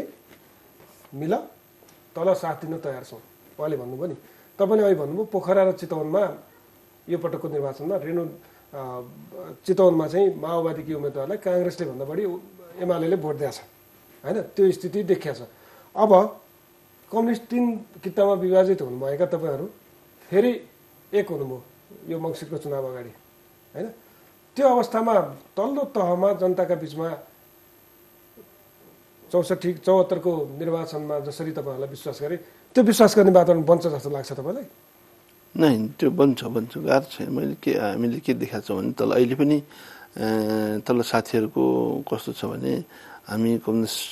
मिल, तल साथ दिन तयार छौँ, उहाँले भन्नुभयो नि। तपाईँले अहिले भन्नुभयो पोखरा र चितवनमा यो पटकको निर्वाचनमा रेणु चितवनमा चाहिँ माओवादीकी उम्मेदवारलाई काङ्ग्रेसले भन्दा बढी एमाले भोट दिएछ, होइन? त्यो स्थिति देखिया छ। अब कम्युनिस्ट तिन कितामा विभाजित हुनुभएका तपाईँहरू फेरि एक हुनुभयो यो मङ्सिरको चुनाव अगाडि, होइन? त्यो अवस्थामा तल्लो तहमा जनताका बिचमा चौसठी चौहत्तरको निर्वाचनमा जसरी तपाईँहरूलाई विश्वास गरे, त्यो विश्वास गर्ने वातावरण बन्छ जस्तो लाग्छ तपाईँलाई? नै, त्यो बन्छ बन्छ गाह्रो छैन। मैले के हामीले के देखाएको छौँ भने तल अहिले पनि तल साथीहरूको कस्तो छ भने हामी कम्युनिस्ट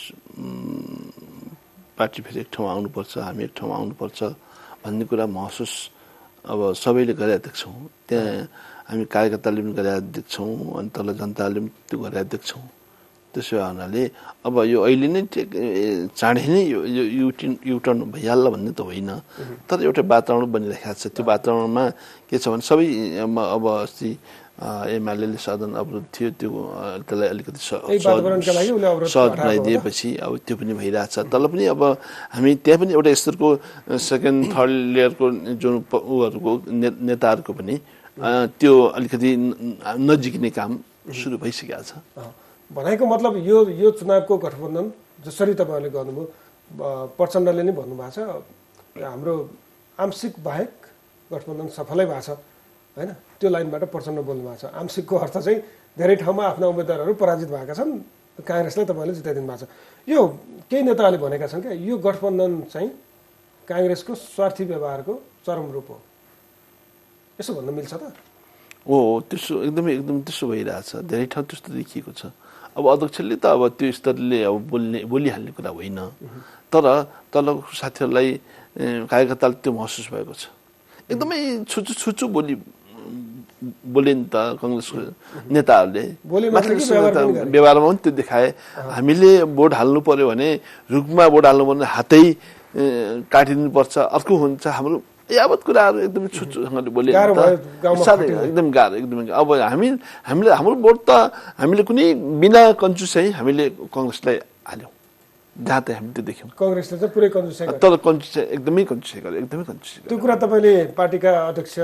पार्टी फेरि एक ठाउँमा आउनुपर्छ, हामी एक ठाउँमा आउनुपर्छ भन्ने कुरा महसुस अब सबैले गरेर देख्छौँ। त्यहाँ हामी कार्यकर्ताले पनि गरेर देख्छौँ, अनि तल जनताले पनि त्यो गरेर देख्छौँ। त्यसो हुनाले अब यो अहिले नै चाँडै नै यो युटर्न युटर्न भइहाल्ला भन्ने त होइन, तर एउटा वातावरण बनिरहेको छ। त्यो वातावरणमा के छ भने सबै अब अस्ति एमाले सदन अवरोध थियो, त्यो त्यसलाई अलिकति सहज बनाइदिएपछि अब त्यो पनि भइरहेछ। तर पनि अब हामी त्यहाँ पनि एउटा स्तरको सेकेन्ड थर्ड लेयरको जुन उहरूको नेताहरूको पनि त्यो अलिकति नजिक्ने काम सुरु भइसकेको छ। भनेको मतलब यो यो चुनावको गठबन्धन जसरी तपाईँहरूले गर्नुभयो, प्रचण्डले नै भन्नुभएको छ हाम्रो आंशिक बाहेक गठबन्धन सफलै भएको छ, होइन? त्यो लाइनबाट प्रचण्ड बोल्नु भएको छ। आंशिकको अर्थ चाहिँ धेरै ठाउँमा आफ्ना उम्मेदवारहरू पराजित भएका छन्, काङ्ग्रेसलाई तपाईँले जिताइदिनु भएको छ। यो केही नेताहरूले भनेका छन् क्या यो गठबन्धन चाहिँ काङ्ग्रेसको स्वार्थी व्यवहारको चरम रूप हो, यसो भन्न मिल्छ त? हो, त्यसो एकदमै एकदम त्यसो भइरहेछ। धेरै ठाउँ त्यस्तो देखिएको छ। अब अध्यक्षले त अब त्यो स्तरले अब बोल्ने बोलिहाल्ने कुरा होइन, तर तलको साथीहरूलाई कार्यकर्ताले त्यो महसुस भएको छ। एकदमै छुचु छुचु बोली बोले नि त कङ्ग्रेसको नेताहरूले, व्यवहारमा पनि त्यो देखाए। हामीले भोट हाल्नु पर्यो भने रुखमा भोट हाल्नु पर्ने हातै काटिदिनु पर्छ, अर्को हुन्छ हाम्रो यावत कुराहरू एकदमै छुच्चोसँगले बोले एकदम गाह्रो एकदमै। अब हामी हामीले हाम्रो भोट त हामीले कुनै बिना कन्जुसै हामीले कङ्ग्रेसलाई हाल्यौँ, जहाँ त हामी त्यो देख्यौँ। कङ्ग्रेसले चाहिँ पुरै कन्जुसै तर कन्जुसै एकदमै कन्जुसै गर्यो, एकदमै कन्जुसै। त्यो कुरा तपाईँले पार्टीका अध्यक्ष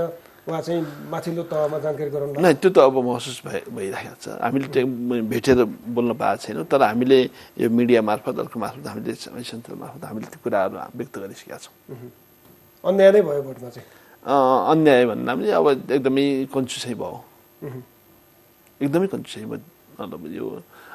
उहाँ चाहिँ माथिल्लो तहमा जानकारी गराउनु नै त्यो त अब महसुस भइ भइरहेको छ। हामीले त्यो भेटेर बोल्न पाएको छैनौँ, तर हामीले यो मिडिया मार्फत अर्को मार्फत हामीले सञ्चार मार्फत हामीले त्यो कुराहरू व्यक्त गरिसकेका छौँ। अन्याय नै भयो भोटमा चाहिँ? अन्याय भन्दा पनि अब एकदमै कन्जुसै भयो, एकदमै कन्जुसै। मतलब यो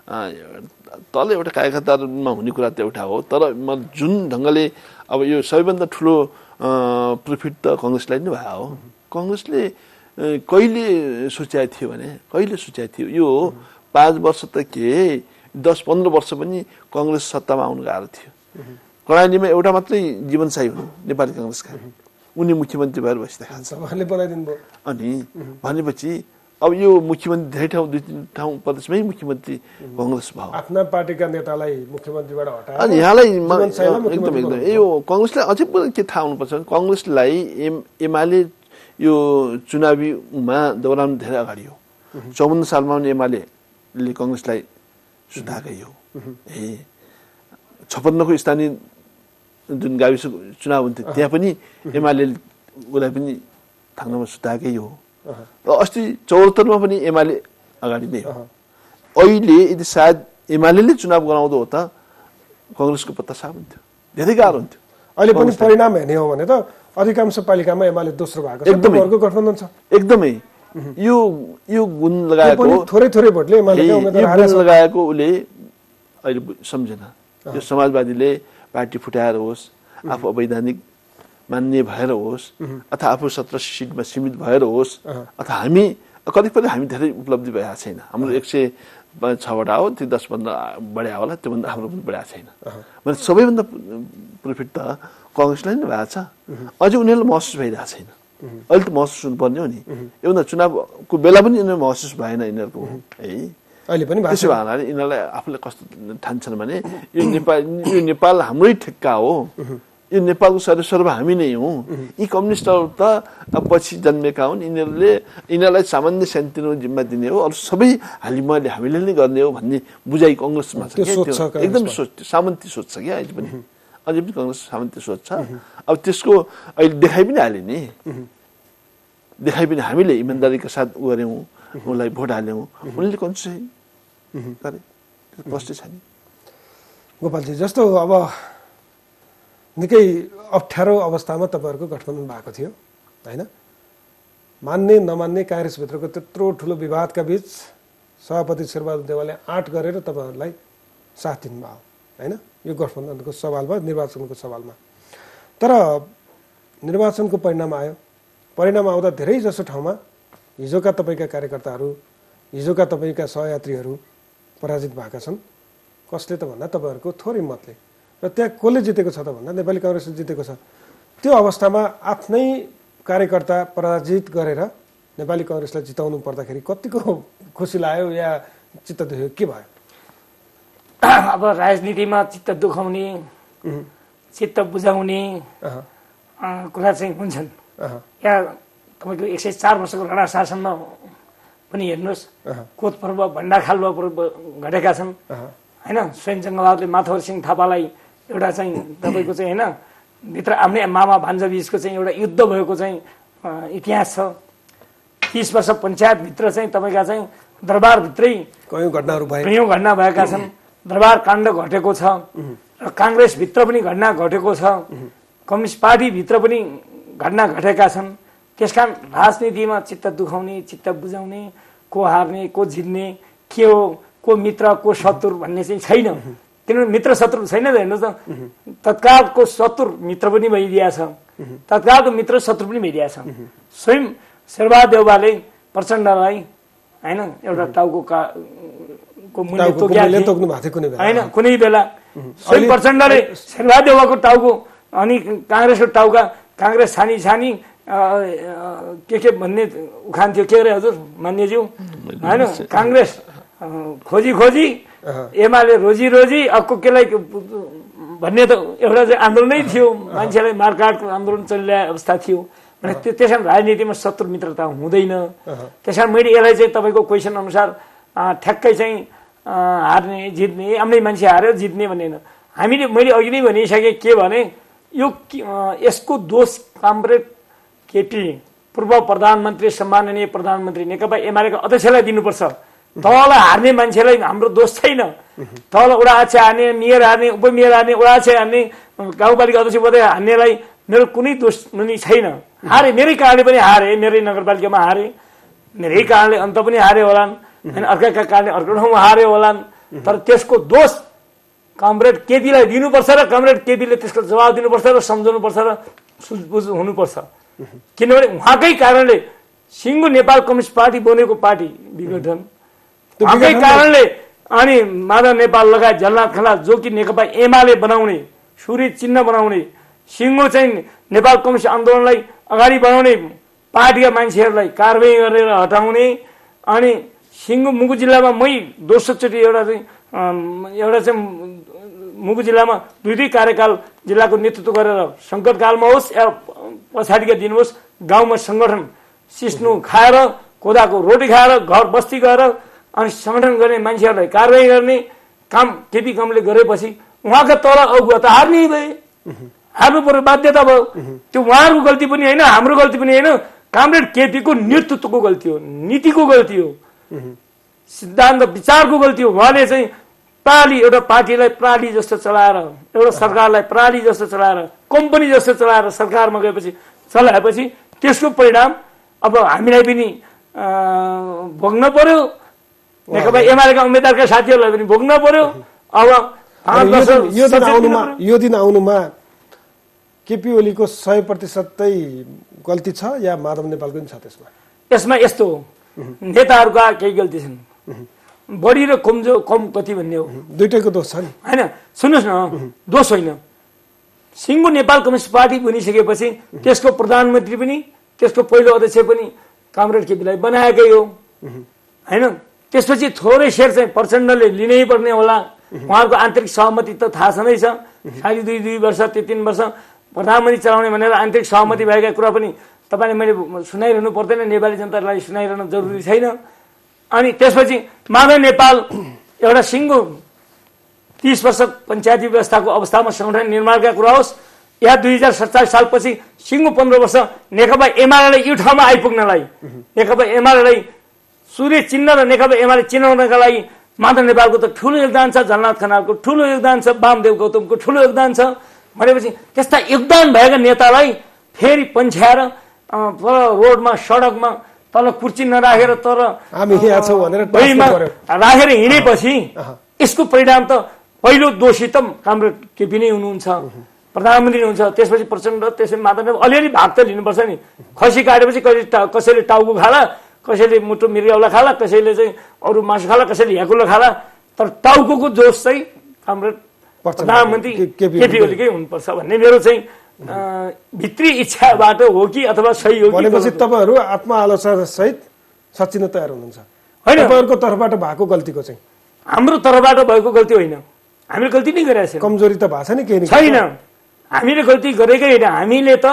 तल एउटा कार्यकर्तामा हुने कुरा त एउटा हो, तर म जुन ढङ्गले अब यो सबैभन्दा ठुलो प्रफिट त कङ्ग्रेसलाई नै भयो हो। कङ्ग्रेसले कहिले सोचेको थियो भने कहिले सोचेको थियो यो पाँच वर्ष त के दस पन्ध्र वर्ष पनि कङ्ग्रेस सत्तामा आउनु गाह्रो थियो। कर्णालीमा एउटा मात्रै जीवनसाई हुनु नेपाली कङ्ग्रेसका, उनी मुख्यमन्त्री भएर बसिरहेको छ। अनि भनेपछि अब यो मुख्यमन्त्री धेरै ठाउँ दुई तिन ठाउँ प्रदेशमै मुख्यमन्त्री कङ्ग्रेस भयो। आफ्ना पार्टीका नेतालाई मुख्यमन्त्रीबाट हटाएर अनि यहाँलाई एकदम एकदम यो कङ्ग्रेसलाई अझै के थाहा हुनुपर्छ भने कङ्ग्रेसलाई एम एमाले यो चुनावीमा दौरान धेरै अगाडि हो। चौवन्न सालमा पनि एमाले कङ्ग्रेसलाई सुधाएकै हो। ए छपन्नको स्थानीय जुन गाविस चुनाव हुन्थ्यो त्यहाँ पनि एमाले उसलाई पनि थाङ्नामा सुधाएकै हो। र अस्ति चौहत्तरमा पनि एमाले अगाडि नै हो। अहिले यदि सायद एमाले चुनाव गराउँदो हो त कङ्ग्रेसको पत्ता साफ हुन्थ्यो, धेरै गाह्रो हुन्थ्यो। अहिले पनि परिणाम हेर्ने हो भने त अधिकांश पालिकामा एमाले दोस्रो भएको छ, एकदमै गठबन्धन छ। एकदमै यो यो गुण लगाएको थोरै थोरै भोटले एमालेका उम्मेदवार लगाएको उसले अहिले सम्झेन। यो समाजवादीले पार्टी फुटाएर होस्, आफू अवैधानिक मान्ने भएर होस्, अथवा आफू सत्र सिटमा सीमित भएर होस्, अथवा हामी कतिपय हामी धेरै उपलब्धि भएका छैन। हाम्रो एक सय छवटा हो, त्यो दस पन्ध्र बढ्या होला, त्योभन्दा हाम्रो पनि बढाएको छैन। भने सबैभन्दा प्रफिट त कङ्ग्रेसलाई नै भएको छ। अझै उनीहरूलाई महसुस भइरहेको छैन। अहिले त महसुस हुनुपर्ने हो नि। योभन्दा चुनावको बेला पनि यिनीहरू महसुस भएन यिनीहरूको है। अहिले पनि त्यसो भए यिनीहरूलाई आफूले कस्तो ठान्छन् भने यो नेपाल यो नेपाल हाम्रै ठेक्का हो, यो नेपालको सर्वस्व हामी नै हौँ। यी कम्युनिस्टहरू त पछि जन्मेका हुन्, यिनीहरूले यिनीहरूलाई सामान्य सानोतिनो जिम्मा दिने हो, अरू सबै हालिमले हामीले नै गर्ने हो भन्ने बुझाइ कङ्ग्रेसमा छ। एकदम सोच सामन्ती सोच छ क्या अहिले पनि, अझै पनि कङ्ग्रेस सामन्ती सोच छ। अब त्यसको अहिले देखाइ पनि हाल्यो नि, देखाइ पनि हामीले इमान्दारीका साथ उ गऱ्यौँ, उसलाई भोट हाल्यौँ, उनले कन्जुसै गरे, प्रश्न छ नि। गोपालजी जस्तो अब निकै अप्ठ्यारो अवस्थामा तपाईँहरूको गठबन्धन भएको थियो होइन? मान्ने नमान्ने काङ्ग्रेसभित्रको त्यत्रो ठुलो विवादका बीच सभापति शेरबहादुर देउवाले आँट गरेर तपाईँहरूलाई साथ दिनुभयो होइन? यो गठबन्धनको सवालमा, निर्वाचनको सवालमा। तर निर्वाचनको परिणाम आयो, परिणाम आउँदा धेरै जसो ठाउँमा हिजोका तपाईँका कार्यकर्ताहरू, हिजोका तपाईँका सहयात्रीहरू पराजित भएका छन्। कसले त भन्दा तपाईँहरूको थोरै मतले, र त्यहाँ कसले जितेको छ त भन्दा नेपाली काङ्ग्रेसले जितेको छ। त्यो अवस्थामा आफ्नै कार्यकर्ता पराजित गरेर नेपाली काङ्ग्रेसलाई जिताउनु पर्दाखेरि कतिको खुसी लाग्यो या चित्त दुख्यो, के भयो? अब राजनीतिमा चित्त दुखाउने, चित्त बुझाउने कुरा चाहिँ हुन्छन्। या तपाईँको एक सय चार वर्षको राणा शासनमा पनि हेर्नुहोस्, कोत पर्व भण्डा खालुवा पर्व घटेका छन् होइन? स्वयं जङ्गबहादुरले माथवर सिंह थापालाई एउटा चाहिँ तपाईँको चाहिँ होइन भित्र आफ्नै मामा भान्जा बिचको चाहिँ एउटा युद्ध भएको चाहिँ इतिहास छ। तिस वर्ष पञ्चायतभित्र चाहिँ तपाईँका चाहिँ दरबारभित्रै कयौँ घटनाहरू भए, कयौँ घटना भएका छन्। दरबार काण्ड घटेको छ र काङ्ग्रेसभित्र पनि घटना घटेको छ, कम्युनिस्ट पार्टीभित्र पनि घटना घटेका छन्। त्यसकारण राजनीतिमा चित्त दुखाउने, चित्त बुझाउने, को हार्ने को जित्ने, के हो को मित्र को शत्रु भन्ने चाहिँ छैन। किनभने मित्र शत्रु छैन त। हेर्नुहोस् त, तत्कालको शत्रु मित्र पनि भइदिएछ, तत्कालको मित्र शत्रु पनि भइदिएछ। स्वयं शेरबहादुर देउवाले प्रचण्डलाई होइन एउटा टाउको का को मूल्य तोक्नु भएको थियो होइन? कुनै बेला स्वयं प्रचण्डले शेरबहादुर देउवाको टाउको अनि काङ्ग्रेसको टाउका काङ्ग्रेस छानी छानी के के भन्ने उखान थियो, के अरे हजुर मान्यज्यू होइन? काङ्ग्रेस खोजी खोजी एमाले रोजी रोजी अक्को केलाई भन्ने त एउटा चाहिँ आन्दोलनै थियो, मान्छेलाई मारकाटको आन्दोलन चलिरहेको अवस्था थियो। त्यस कारण राजनीतिमा शत्रु मित्रता हुँदैन। त्यस कारण मैले यसलाई चाहिँ तपाईँको क्वेसन अनुसार ठ्याक्कै चाहिँ हार्ने जित्ने, आफ्नै मान्छे हारेर जित्ने भनेन। हामीले मैले अघि नै भनिसकेँ के भने यो यसको दोष कमरेड केपी पूर्व प्रधानमन्त्री सम्माननीय प्रधानमन्त्री नेकपा एमालेका अध्यक्षलाई दिनुपर्छ। तल हार्ने मान्छेलाई हाम्रो दोष छैन। तल वडा अध्यक्ष हार्ने, मेयर हार्ने, उपमेयर हार्ने, वडा अध्यक्ष हार्ने, गाउँपालिका अध्यक्ष पदे हार्नेलाई मेरो कुनै दोष पनि छैन। हारे मेरै कारणले पनि हारे, मेरै नगरपालिकामा हारे, मेरै कारणले अन्त पनि हारे होलान्, होइन अर्काका कारणले अर्को ठाउँमा हारे होलान्। तर त्यसको दोष कमरेड केपीलाई दिनुपर्छ र कमरेड केपीले त्यसको जवाब दिनुपर्छ र सम्झाउनुपर्छ र सुझबुझ हुनुपर्छ। किनभने उहाँकै कारणले सिङ्गो नेपाल कम्युनिस्ट पार्टी बनेको पार्टी विघटन, उहाँकै कारणले अनि माधव नेपाल लगायत झलनाथ खनाल जो कि नेकपा एमाले बनाउने, सूर्य चिन्ह बनाउने, सिङ्गो चाहिँ नेपाल कम्युनिस्ट आन्दोलनलाई अगाडि बढाउने पार्टीका मान्छेहरूलाई कारबाही गरेर हटाउने, अनि सिङ्गो मुगु जिल्लामा मै दोस्रोचोटि एउटा चाहिँ एउटा चाहिँ मुगु जिल्लामा दुई दुई कार्यकाल जिल्लाको नेतृत्व गरेर सङ्कटकालमा होस् या पछाडिका दिन होस् गाउँमा सङ्गठन सिस्नु खाएर, कोदाको रोटी खाएर, घर बस्ती गएर अनि सङ्गठन गर्ने मान्छेहरूलाई कारबाही गर्ने काम केपी कमले गरेपछि उहाँका तल अगुवा त हार्ने भए, हार्नु पर्ने बाध्यता भयो। त्यो उहाँहरूको गल्ती पनि होइन, हाम्रो गल्ती पनि होइन, कमरेड केपीको नेतृत्वको गल्ती हो, नीतिको गल्ती हो, सिद्धान्त विचारको गल्ती हो। उहाँले चाहिँ प्राली एउटा पार्टीलाई प्राली जस्तो चलाएर, एउटा सरकारलाई प्राली जस्तो चलाएर, कम्पनी जस्तो चलाएर सरकारमा गएपछि चलाएपछि त्यसको परिणाम अब हामीलाई पनि भोग्न पर्यो, नेकपा एमालेका उम्मेदवारका साथीहरूलाई पनि भोग्न पर्यो। अब यो दिन आउनुमा यो दिन आउनुमा केपी ओलीको सय प्रतिशतै गल्ती छ या माधव नेपालको पनि छ त्यसमा? यसमा यस्तो हो, नेताहरूका केही गल्ती छन्, बढी र कम जो कम कति भन्ने हो, दुइटैको दोष छ नि, होइन? सुन्नुहोस् न, दोष होइन। सिङ्गो नेपाल कम्युनिस्ट पार्टी बनिसकेपछि त्यसको प्रधानमन्त्री पनि, त्यसको पहिलो अध्यक्ष पनि कमरेड केपीलाई बनाएकै हो, होइन? त्यसपछि थोरै सेयर चाहिँ प्रचण्डले लिनै पर्ने होला। उहाँहरूको आन्तरिक सहमति त थाहा छँदैछ, साढे दुई दुई वर्ष त्यो तिन वर्ष प्रधानमन्त्री चलाउने भनेर आन्तरिक सहमति भएका कुरा पनि तपाईँले मैले सुनाइरहनु पर्दैन, नेपाली जनतालाई सुनाइरहनु जरुरी छैन। अनि त्यसपछि माधव नेपाल एउटा सिङ्गो तीस वर्ष पञ्चायती व्यवस्थाको अवस्थामा सङ्गठन निर्माणका कुरा होस् या दुई हजार सत्ताइस सालपछि सिङ्गो पन्ध्र वर्ष नेकपा एमालेलाई यो ठाउँमा आइपुग्नलाई, नेकपा एमालेलाई सूर्य चिन्ह र नेकपा एमाले चिनाउनका लागि माधव नेपालको त ठुलो योगदान छ, झलनाथ खनालको ठुलो योगदान छ, वामदेव गौतमको ठुलो योगदान छ। भनेपछि त्यस्ता योगदान भएका नेतालाई फेरि पन्छ्याएर रोडमा सडकमा तल कुर्ची नराखेर तर राखेर हिँडेपछि यसको परिणाम त पहिलो दोषी त कमरेड केपी नै हुनुहुन्छ, प्रधानमन्त्री हुनुहुन्छ, त्यसपछि प्रचण्ड, त्यसपछि माधव नेपाल। अलिअलि भाग त लिनुपर्छ नि। खसी काटेपछि कहिले कसैले टाउको खाला, कसैले मुटु मिरियाउला खाला, कसैले चाहिँ अरू मासु खाला, कसैले ह्याकुलो खाला, तर टाउको जोस चाहिँ कमरेड प्रधानमन्त्री केपी ओलीकै हुनुपर्छ भन्ने मेरो चाहिँ भित्री इच्छाबाट हो कि अथवा सही हो? भनेपछि तपाईँहरू आत्मआलोचना सहित सच्चिन तयार हुनुहुन्छ होइन? तपाईँहरूको तर्फबाट भएको गल्तीको चाहिँ हाम्रो तर्फबाट भएको गल्ती होइन, हामीले गल्ती नै गरेका छैन। कमजोरी त भएको छ नि, केही छैन, हामीले गल्ती गरेकै होइन। हामीले त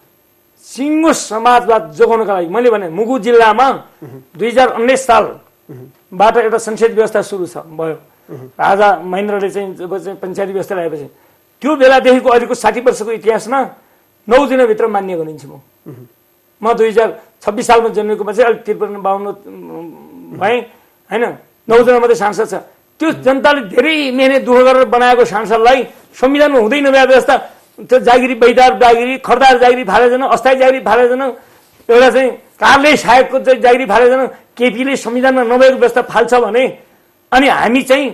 सिङ्गो समाजवाद जोगाउनका लागि मैले भने मुगु जिल्लामा दुई हजार उन्नाइस सालबाट एउटा संसदीय व्यवस्था सुरु छ भयो। राजा महेन्द्रले चाहिँ जब चाहिँ पञ्चायती व्यवस्था ल्याएपछि त्यो बेलादेखिको अहिलेको साठी वर्षको इतिहासमा नौ दिनभित्र मान्य गरिन्छ। म म दुई हजार छब्बिस सालमा जन्मेकोमा चाहिँ अलिक त्रिपन्न बाहन्न भएँ होइन, नौजना मात्रै सांसद छ। त्यो जनताले धेरै मेहनत दुःख गरेर बनाएको सांसदलाई संविधानमा हुँदै नभए व्यवस्था, त्यो जागिरी बैदार जागिरी, खरदार जागिरी फालेजन, अस्थायी जागिरी फालेजन, एउटा चाहिँ कार्यालय सहायकको चाहिँ जागिरी फालेजन, केपीले संविधानमा नभएको व्यवस्था फाल्छ भने अनि हामी चाहिँ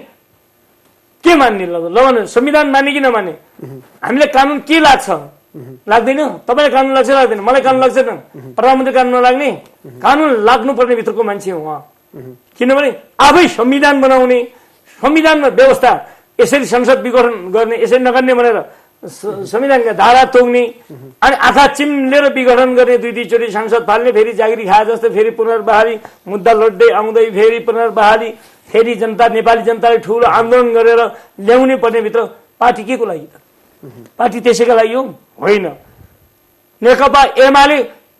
के मान्ने? ल भने संविधान मान्ने कि नमान्ने? हामीलाई कानुन के लाग्छ? लाग्दैन? तपाईँलाई कानुन लाग्छ लाग्दैन? मलाई कानुन लाग्छ न? प्रधानमन्त्री कानुन नलाग्ने? कानुन लाग्नुपर्ने भित्रको मान्छे हो उहाँ। किनभने आफै संविधान बनाउने, संविधानमा व्यवस्था यसरी संसद विघटन गर्ने, यसरी नगर्ने भनेर संविधानका धारा तोक्ने अनि आँखा चिम्लेर विघटन गर्ने, दुई दुईचोटि सांसद फाल्ने, फेरि जागिरी खाए जस्तो फेरि पुनर्बहाली, मुद्दा लड्दै आउँदै फेरि पुनर्बहाली, फेरि जनता नेपाली जनताले ठुलो आन्दोलन गरेर ल्याउनै पर्ने भित्र पार्टी के को लागि त? पार्टी त्यसैका लागि हो? होइन। नेकपा एमाले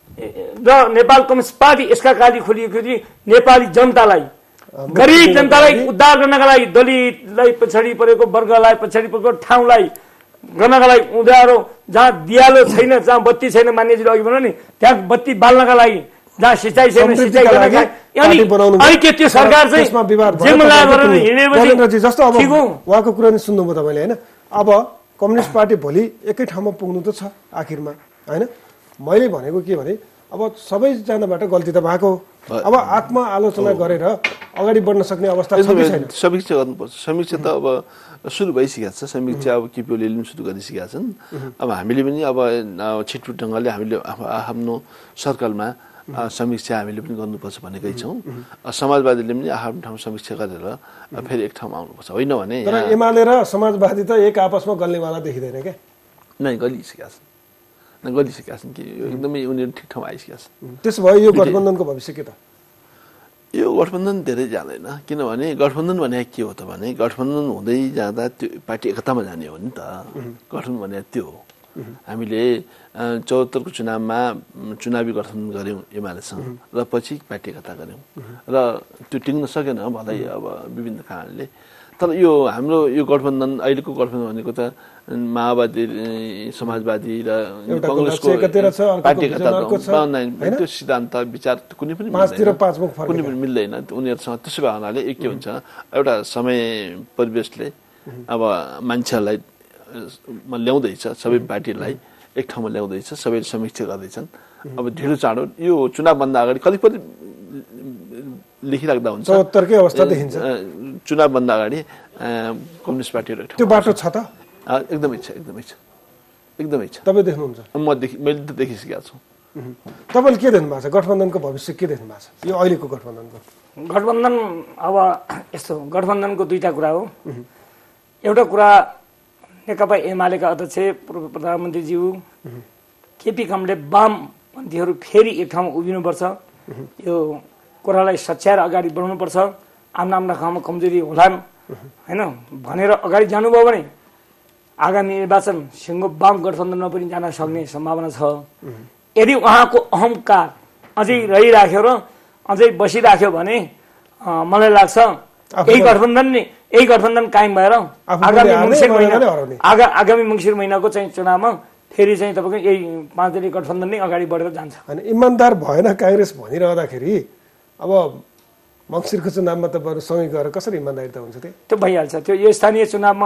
र नेपाल कम्युनिस्ट पार्टी यसका लागि खोलिएको थियो नेपाली जनतालाई, गरिब जनतालाई उद्धार गर्नका लागि, दलितलाई, पछाडि परेको वर्गलाई, पछाडि परेको ठाउँलाई गर्नका लागि उनीहरू जहाँ दियालो छैन, जहाँ बत्ती छैन, मान्यजीले अघि भन्नु नि, त्यहाँ बत्ती बाल्नका लागि, जहाँ सिँचाइ छैन सिँचाइ गर्नका लागि, अनि के त्यो सरकार चाहिँ जिम्मेवार गरेर हिँडेपछि जस्तो अब उहाँको कुरा नि सुन्नुभयो तपाईँले होइन। अब कम्युनिस्ट पार्टी भोलि एकै ठाउँमा पुग्नु त छ आखिरमा होइन। मैले भनेको के भने अब सबैजनाबाट गल्ती त भएको, अब आत्म आलोचना गरेर अगाडि बढ्न सक्ने अवस्था छ कि छैन? समीक्षा गर्नुपर्छ। समीक्षा त अब सुरु भइसकेको छ, समीक्षा अब केपी ओलीले पनि सुरु गरिसकेका छन्। अब हामीले पनि अब छिटफुट ढङ्गले हामीले आफ्नो सर्कलमा समीक्षा हामीले पनि गर्नुपर्छ भनेकै छौँ। समाजवादीले पनि आफ्नो ठाउँ समीक्षा गरेर फेरि एक ठाउँमा आउनुपर्छ, होइन भने तर एमाले र समाजवादी त एक आपसमा गल्नेवाला देखिँदैन क्या? नै गलिसकेका छन्, नै गलिसकेका छन् कि एकदमै उनीहरू ठिक ठाउँमा आइसकेका छन्। त्यसो भए यो गठबन्धनको भविष्य के त? यो गठबन्धन धेरै जाँदैन, किनभने गठबन्धन भने के हो त भने गठबन्धन हुँदै जाँदा त्यो पार्टी एकतामा जाने हो नि त। गठबन्धन भने त्यो हो। हामीले चौहत्तरको चुनावमा चुनावी गठबन्धन गऱ्यौँ एमालेसँग र पछि पार्टी एकता गऱ्यौँ र त्यो टिक्न सकेन भलै अब विभिन्न कारणले। तर यो हाम्रो यो गठबन्धन अहिलेको गठबन्धन भनेको त माओवादी, समाजवादी र कङ्ग्रेसको पार्टी एकता त्यो सिद्धान्त विचार कुनै पनि कुनै पनि मिल्दैन उनीहरूसँग। त्यसो भए हुनाले एक के हुन्छ, एउटा समय परिवेशले अब मान्छेहरूलाई ल्याउँदैछ, सबै पार्टीलाई एक ठाउँमा ल्याउँदैछ, सबैले समीक्षा गर्दैछन्। अब ढिलो चाँडो यो चुनावभन्दा अगाडि कति कति लेखिराख्दा हुन्छ, चौहत्तरकै अवस्था देखिन्छ। चुनावभन्दा अगाडि कम्युनिस्ट पार्टीहरू त्यो बाटो छ त? एकदमै छ, एकदमै छ, एकदमै छ। तपाईँ देख्नुहुन्छ? म देखि मैले त देखिसकेको छु। तपाईँले के देख्नु भएको छ? गठबन्धनको भविष्य के देख्नु भएको छ यो अहिलेको गठबन्धनको? गठबन्धन अब यस्तो, गठबन्धनको दुईटा कुरा हो। एउटा कुरा नेकपा एमालेका अध्यक्ष पूर्व प्रधानमन्त्रीज्यू केपी कामले वामपन्थीहरू फेरि एक ठाउँमा उभिनुपर्छ, यो कुरालाई सच्याएर अगाडि बढाउनुपर्छ। आफ्ना आफ्ना ठाउँमा कमजोरी होलान् होइन भनेर अगाडि जानुभयो भने आगामी निर्वाचन सिङ्गो वाम गठबन्धनमा पनि जान सक्ने सम्भावना छ। यदि उहाँको अहङ्कार अझै रहिराख्यो र अझै बसिराख्यो भने मलाई लाग्छ यही गठबन्धन नै यही गठबन्धन कायम भएर आगामी मङ्सिर महिना आगा आगामी मङ्सिर महिनाको चाहिँ चुनावमा फेरि चाहिँ तपाईँको यही पाँच दलीय गठबन्धन नै अगाडि बढेर जान्छ। होइन इमान्दार भएन काङ्ग्रेस भनिरहँदाखेरि अब मङ्सिरको चुनावमा त बरु सँगै गएर कसरी इमान्दारिता हुन्छ? त्यो त्यो भइहाल्छ। त्यो यो स्थानीय चुनावमा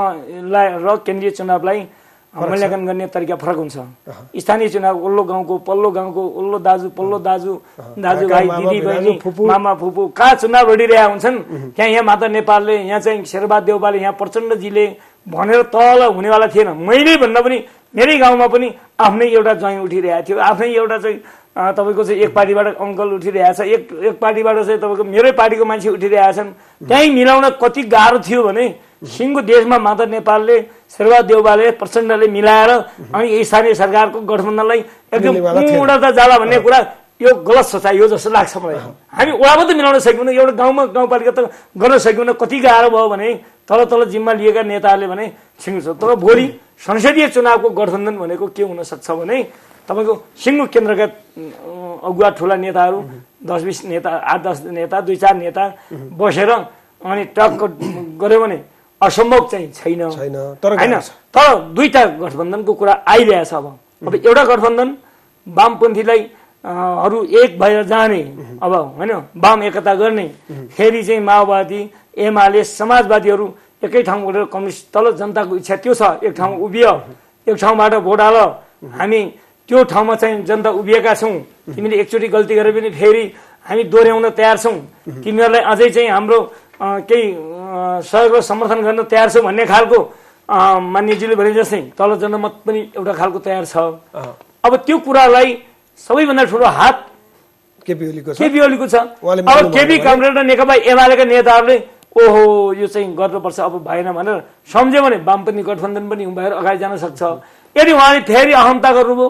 र केन्द्रीय चुनावलाई मूल्याङ्कन गर्ने तरिका फरक हुन्छ। स्थानीय चुनाव ओल्लो गाउँको पल्लो गाउँको ओल्लो दाजु पल्लो दाजु दाजुभाइ दिदी बहिनी मामा फुपू कहाँ चुनाव लडिरहेका हुन्छन्, त्यहाँ यहाँ माता नेपालले, यहाँ चाहिँ शेरबहादुर देउवाले, यहाँ प्रचण्डजीले भनेर तल हुनेवाला थिएन। मैले भन्दा पनि मेरै गाउँमा पनि आफ्नै एउटा ज्वाइँ उठिरहेको थियो, आफ्नै एउटा चाहिँ तपाईँको चाहिँ एक पार्टीबाट अङ्कल उठिरहेको छ, एक एक पार्टीबाट चाहिँ तपाईँको मेरै पार्टीको मान्छे उठिरहेका छन्। त्यहीँ मिलाउन कति गाह्रो थियो भने सिङ्गो देशमा माता नेपालले, शेरबहादुर देउवाले, प्रचण्डले मिलाएर अनि स्थानीय सरकारको गठबन्धनलाई एकदम पूर्णता जाला भन्ने कुरा यो गलत सोचाइ हो जस्तो लाग्छ मलाई। हामी वडा मात्रै मिलाउन सक्यौँ, एउटा गाउँमा गाउँपालिका त गर्न सक्यौँ, कति गाह्रो भयो भने तल तल जिम्मा लिएका नेताहरूले भने सिङ्गो। तर भोलि संसदीय चुनावको गठबन्धन भनेको के हुनसक्छ भने तपाईँको सिङ्गो केन्द्रका अगुवा ठुला नेताहरू दस बिस नेता आठ दस नेता दुई चार नेता बसेर अनि टक्क गऱ्यो भने असम्भव चाहिँ छैन होइन। तर दुईटा गठबन्धनको कुरा आइरहेछ। अब अब एउटा गठबन्धन वामपन्थीलाई हरू एक भएर जाने, अब होइन वाम एकता गर्ने, फेरि चाहिँ माओवादी एमाले समाजवादीहरू एकै ठाउँ गएर कम्युनिस्ट तल जनताको इच्छा त्यो छ एक ठाउँ उभियो, एक ठाउँबाट भोट हाल, हामी त्यो ठाउँमा चाहिँ जनता उभिएका छौँ, तिमीले एकचोटि गल्ती गरे पनि फेरि हामी दोहोऱ्याउन तयार छौँ, तिमीहरूलाई अझै चाहिँ हाम्रो केही सहयोग र समर्थन गर्न तयार छौँ भन्ने खालको मान्यजीले भने जस्तै तल जनमत पनि एउटा खालको तयार छ। अब त्यो कुरालाई सबैभन्दा ठुलो हात केपी ओलीको छ। अब केपी कामरेड र नेकपा एमालेका नेताहरूले ओहो यो चाहिँ गर्नुपर्छ अब भएन भनेर सम्झ्यो भने वामपन्थी गठबन्धन पनि भएर अगाडि जान सक्छ। यदि उहाँले फेरि अहमता गर्नुभयो,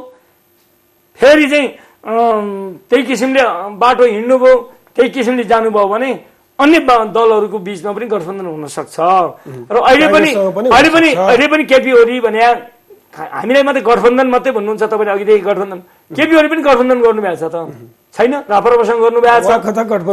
फेरि चाहिँ त्यही किसिमले बाटो हिँड्नुभयो, त्यही किसिमले जानुभयो भने अन्य दलहरूको बिचमा पनि गठबन्धन हुन सक्छ। र अहिले पनि अहिले पनि अहिले पनि केपी ओली भने हामीलाई मात्रै गठबन्धन मात्रै भन्नुहुन्छ तपाईँले अघिदेखि गठबन्धन, केपी ओली पनि गठबन्धन गर्नुभएको छ त छैन? राप्रपासँग गर्नुभएको छ,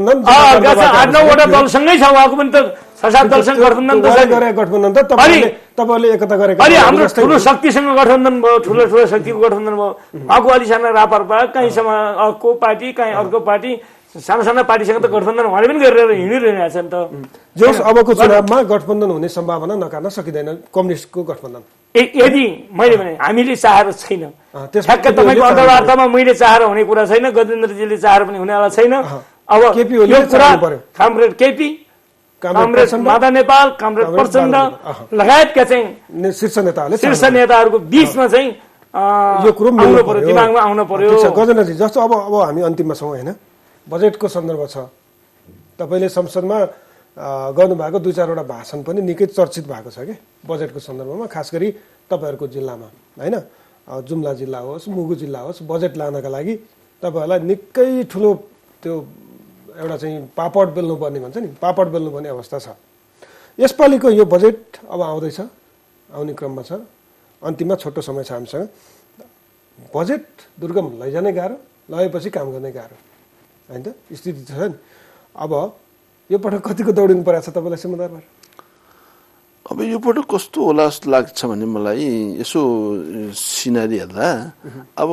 आठ नौवटा दलसँगै छ, उहाँको पनि त छ सात दलसँग गठबन्धन त छ। तपाईँहरूले एकता गरेका अहिले हाम्रो ठुलो शक्तिसँग गठबन्धन भयो, ठुलो ठुलो शक्तिको गठबन्धन भयो, उहाँको अलि सानो रापरपा, कहीँसम्म अर्को पार्टी, कहीँ अर्को पार्टी, सानो सानो पार्टीसँग त गठबन्धन उहाँले पनि गरेर हिँडिरहेको छ नि त। जस अबको चुनावमा गठबन्धन हुने सम्भावना नकार्न सकिँदैन कम्युनिस्टको गठबन्धन। यदि मैले भने हामीले चाहेर छैन, ठ्याक्क तपाईँको अन्तर्वार्तामा मैले चाहेर हुने कुरा छैन, गजेन्द्रजीले चाहेर पनि हुनेवाला छैन। अब यो कुरा comrade KP, comrade Madhav Nepal, comrade Prachanda लगायतका चाहिँ शीर्ष नेताहरूले शीर्ष नेताहरूको बिचमा चाहिँ यो कुरो आउनु पर्यो, दिमागमा आउनु पर्यो। गजेन्द्रजी, जस्तो अब अब हामी अन्तिममा छौँ होइन, बजेटको सन्दर्भ छ, तपाईँले संसदमा गर्नुभएको दुई चारवटा भाषण पनि निकै चर्चित भएको छ कि बजेटको सन्दर्भमा, खास गरी तपाईँहरूको जिल्लामा होइन, जुम्ला जिल्ला होस्, मुगु जिल्ला होस्, बजेट लानका लागि तपाईँहरूलाई निकै ठुलो त्यो एउटा चाहिँ पापड बेल्नुपर्ने भन्छ नि, पापड बेल्नुपर्ने अवस्था छ। यसपालिको यो बजेट अब आउँदैछ, आउने क्रममा छ, अन्तिममा छोटो समय छ हामीसँग। बजेट दुर्गम लैजाने गाह्रो, लगेपछि काम गर्ने गाह्रो होइन त स्थिति छ नि। अब यो पटक कतिको दौडिनु परेको छ तपाईँलाई सिमदारबार? अब यो पटक कस्तो होला जस्तो लाग्छ भने मलाई यसो सिनारी हेर्दा अब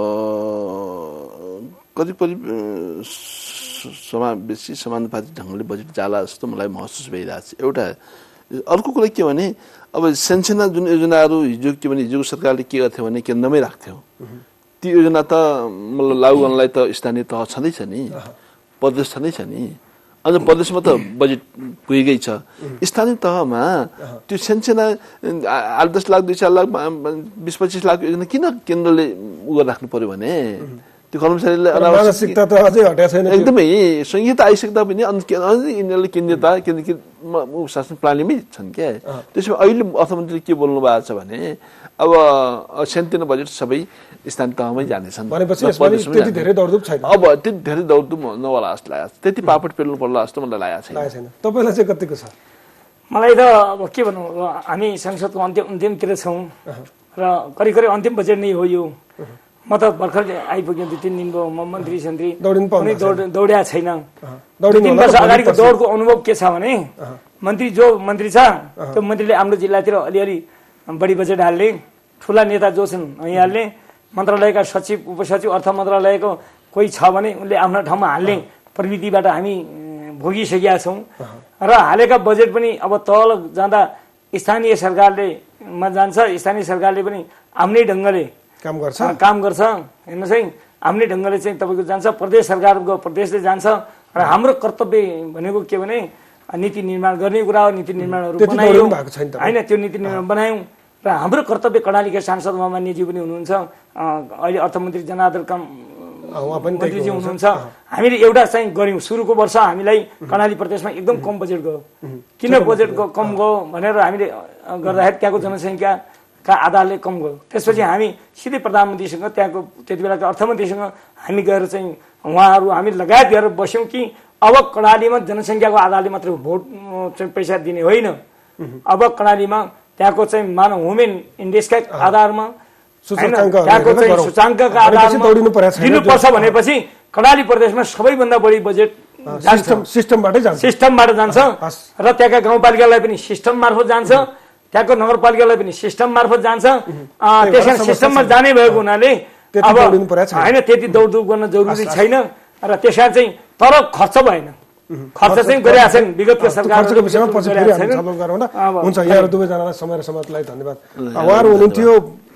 कतिपय समावेशी समानुपातिक ढङ्गले बजेट जाला जस्तो मलाई महसुस भइरहेको छ। एउटा अर्को कुरा के भने अब सानसाना जुन योजनाहरू हिजो के भने हिजोको सरकारले के गर्थ्यो भने केन्द्रमै राख्थ्यो, ती योजना त मतलब लागू गर्नलाई त स्थानीय तह छँदैछ नि, प्रदेश छँदैछ नि, अझ प्रदेशमा त बजेट पुगेकै छ। स्थानीय तहमा त्यो सानसाना आठ दस लाख दुई चार लाख बिस पच्चिस लाख योजना किन केन्द्रले उ राख्नु पर्यो भने त्यो कर्मचारीले मानसिकता त अझै हटेको छैन, एकदमै संहिता आइसक्दा पनि यिनीहरूले केन्द्रीयता केन्द्रीकृत शासन प्रणालीमै छन् क्या। त्यसमा अहिले अर्थमन्त्रीले के बोल्नु भएको छ भने अब सानोतिनो बजेट सबै स्थानीय तहमै जानेछन् भनेपछि त्यति धेरै दौडधुप छैन, अब त्यति धेरै दौडधुप नहोला जस्तो लागेको छ, त्यति पापड पेल्नु पर्ला जस्तो मलाई लागेको छैन। तपाईँलाई चाहिँ कतिको छ? मलाई त अब के भनौँ, हामी संसदको अन्तिम अन्तिमतिर छौँ र करिब करिब अन्तिम बजेट नै हो यो। म त भर्खर आइपुग्यो, दुई तिन दिन भयो, म मन्त्री सन्त्री पनि दौड्या छैन। दुई तिन वर्ष अगाडिको दौडको अनुभव के छ भने मन्त्री जो मन्त्री छ त्यो मन्त्रीले हाम्रो जिल्लातिर अलिअलि बढी बजेट हाल्ने, ठुला नेता जो छन् यहीँ हाल्ने, मन्त्रालयका सचिव उपसचिव अर्थ मन्त्रालयको कोही छ भने उनले आफ्नो ठाउँमा हाल्ने प्रविधिबाट हामी भोगिसकेका छौँ। र हालेका बजेट पनि अब तल जाँदा स्थानीय सरकारले मा जान्छ, स्थानीय सरकारले पनि आफ्नै ढङ्गले काम गर्छ काम गर्छ हेर्नुहोस् है, आफ्नै ढङ्गले चाहिँ तपाईँको जान्छ, प्रदेश सरकारको प्रदेशले जान्छ। र हाम्रो कर्तव्य भनेको के भने नीति निर्माण गर्ने कुरा हो, नीति निर्माणहरू बनायौँ होइन, त्यो नीति निर्माण बनायौँ। र हाम्रो कर्तव्य कर्णालीका सांसद मान्यजी पनि हुनुहुन्छ, अहिले अर्थमन्त्री जनार्दन काम मन्त्रीजी हुनुहुन्छ। हामीले एउटा चाहिँ गऱ्यौँ, सुरुको वर्ष हामीलाई कर्णाली प्रदेशमा एकदम कम बजेट गयो। किन बजेट कम गयो भनेर हामीले गर्दाखेरि त्यहाँको जनसङ्ख्या का आधारले कम गयो। त्यसपछि हामी सिधै प्रधानमन्त्रीसँग, त्यहाँको त्यति बेलाको अर्थमन्त्रीसँग हामी गएर चाहिँ उहाँहरू हामी लगायत गरेर बस्यौँ कि अब कर्णालीमा जनसङ्ख्याको आधारले मात्र भोट चाहिँ पैसा दिने होइन, अब कर्णालीमा त्यहाँको चाहिँ मानव ह्युमेन इन्डेक्सका आधारमा त्यहाँको चाहिँ सूचाङ्कका आधारमा दिनुपर्छ भनेपछि कर्णाली प्रदेशमा सबैभन्दा बढी बजेट सिस्टमबाटै जान्छ सिस्टमबाट जान्छ र त्यहाँका गाउँपालिकालाई पनि सिस्टम मार्फत जान्छ, त्यहाँको नगरपालिकालाई पनि सिस्टम मार्फत जान्छ। त्यसमा सिस्टममा जाने भएको हुनाले अब होइन त्यति दौडधुप गर्न जरुरी छैन। र त्यसमा चाहिँ तर खर्च भएन, खर्च चाहिँ गरिरहेको छैन विगतको सरकारको विषयमा पछि फेरि हामी छलफल गरौँ न। हुन्छ, यहाँहरू दुवैजनालाई समय र समयलाई धन्यवाद। उहाँहरू हुनुहुन्थ्यो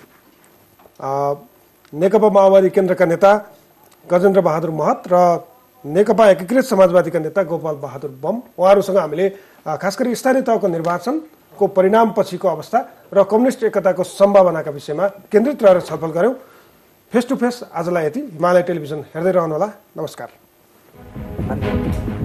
नेकपा माओवादी केन्द्रका नेता गजेन्द्र बहादुर महत र नेकपा एकीकृत समाजवादीका नेता गोपाल बहादुर बम। उहाँहरूसँग हामीले खास गरी स्थानीय तहको निर्वाचनको परिणाम पछिको अवस्था र कम्युनिस्ट एकताको सम्भावनाका विषयमा केन्द्रित रहेर छलफल गऱ्यौँ। फेस टु फेस आजलाई यति। हिमालय टेलिभिजन हेर्दै रहनुहोला। नमस्कार।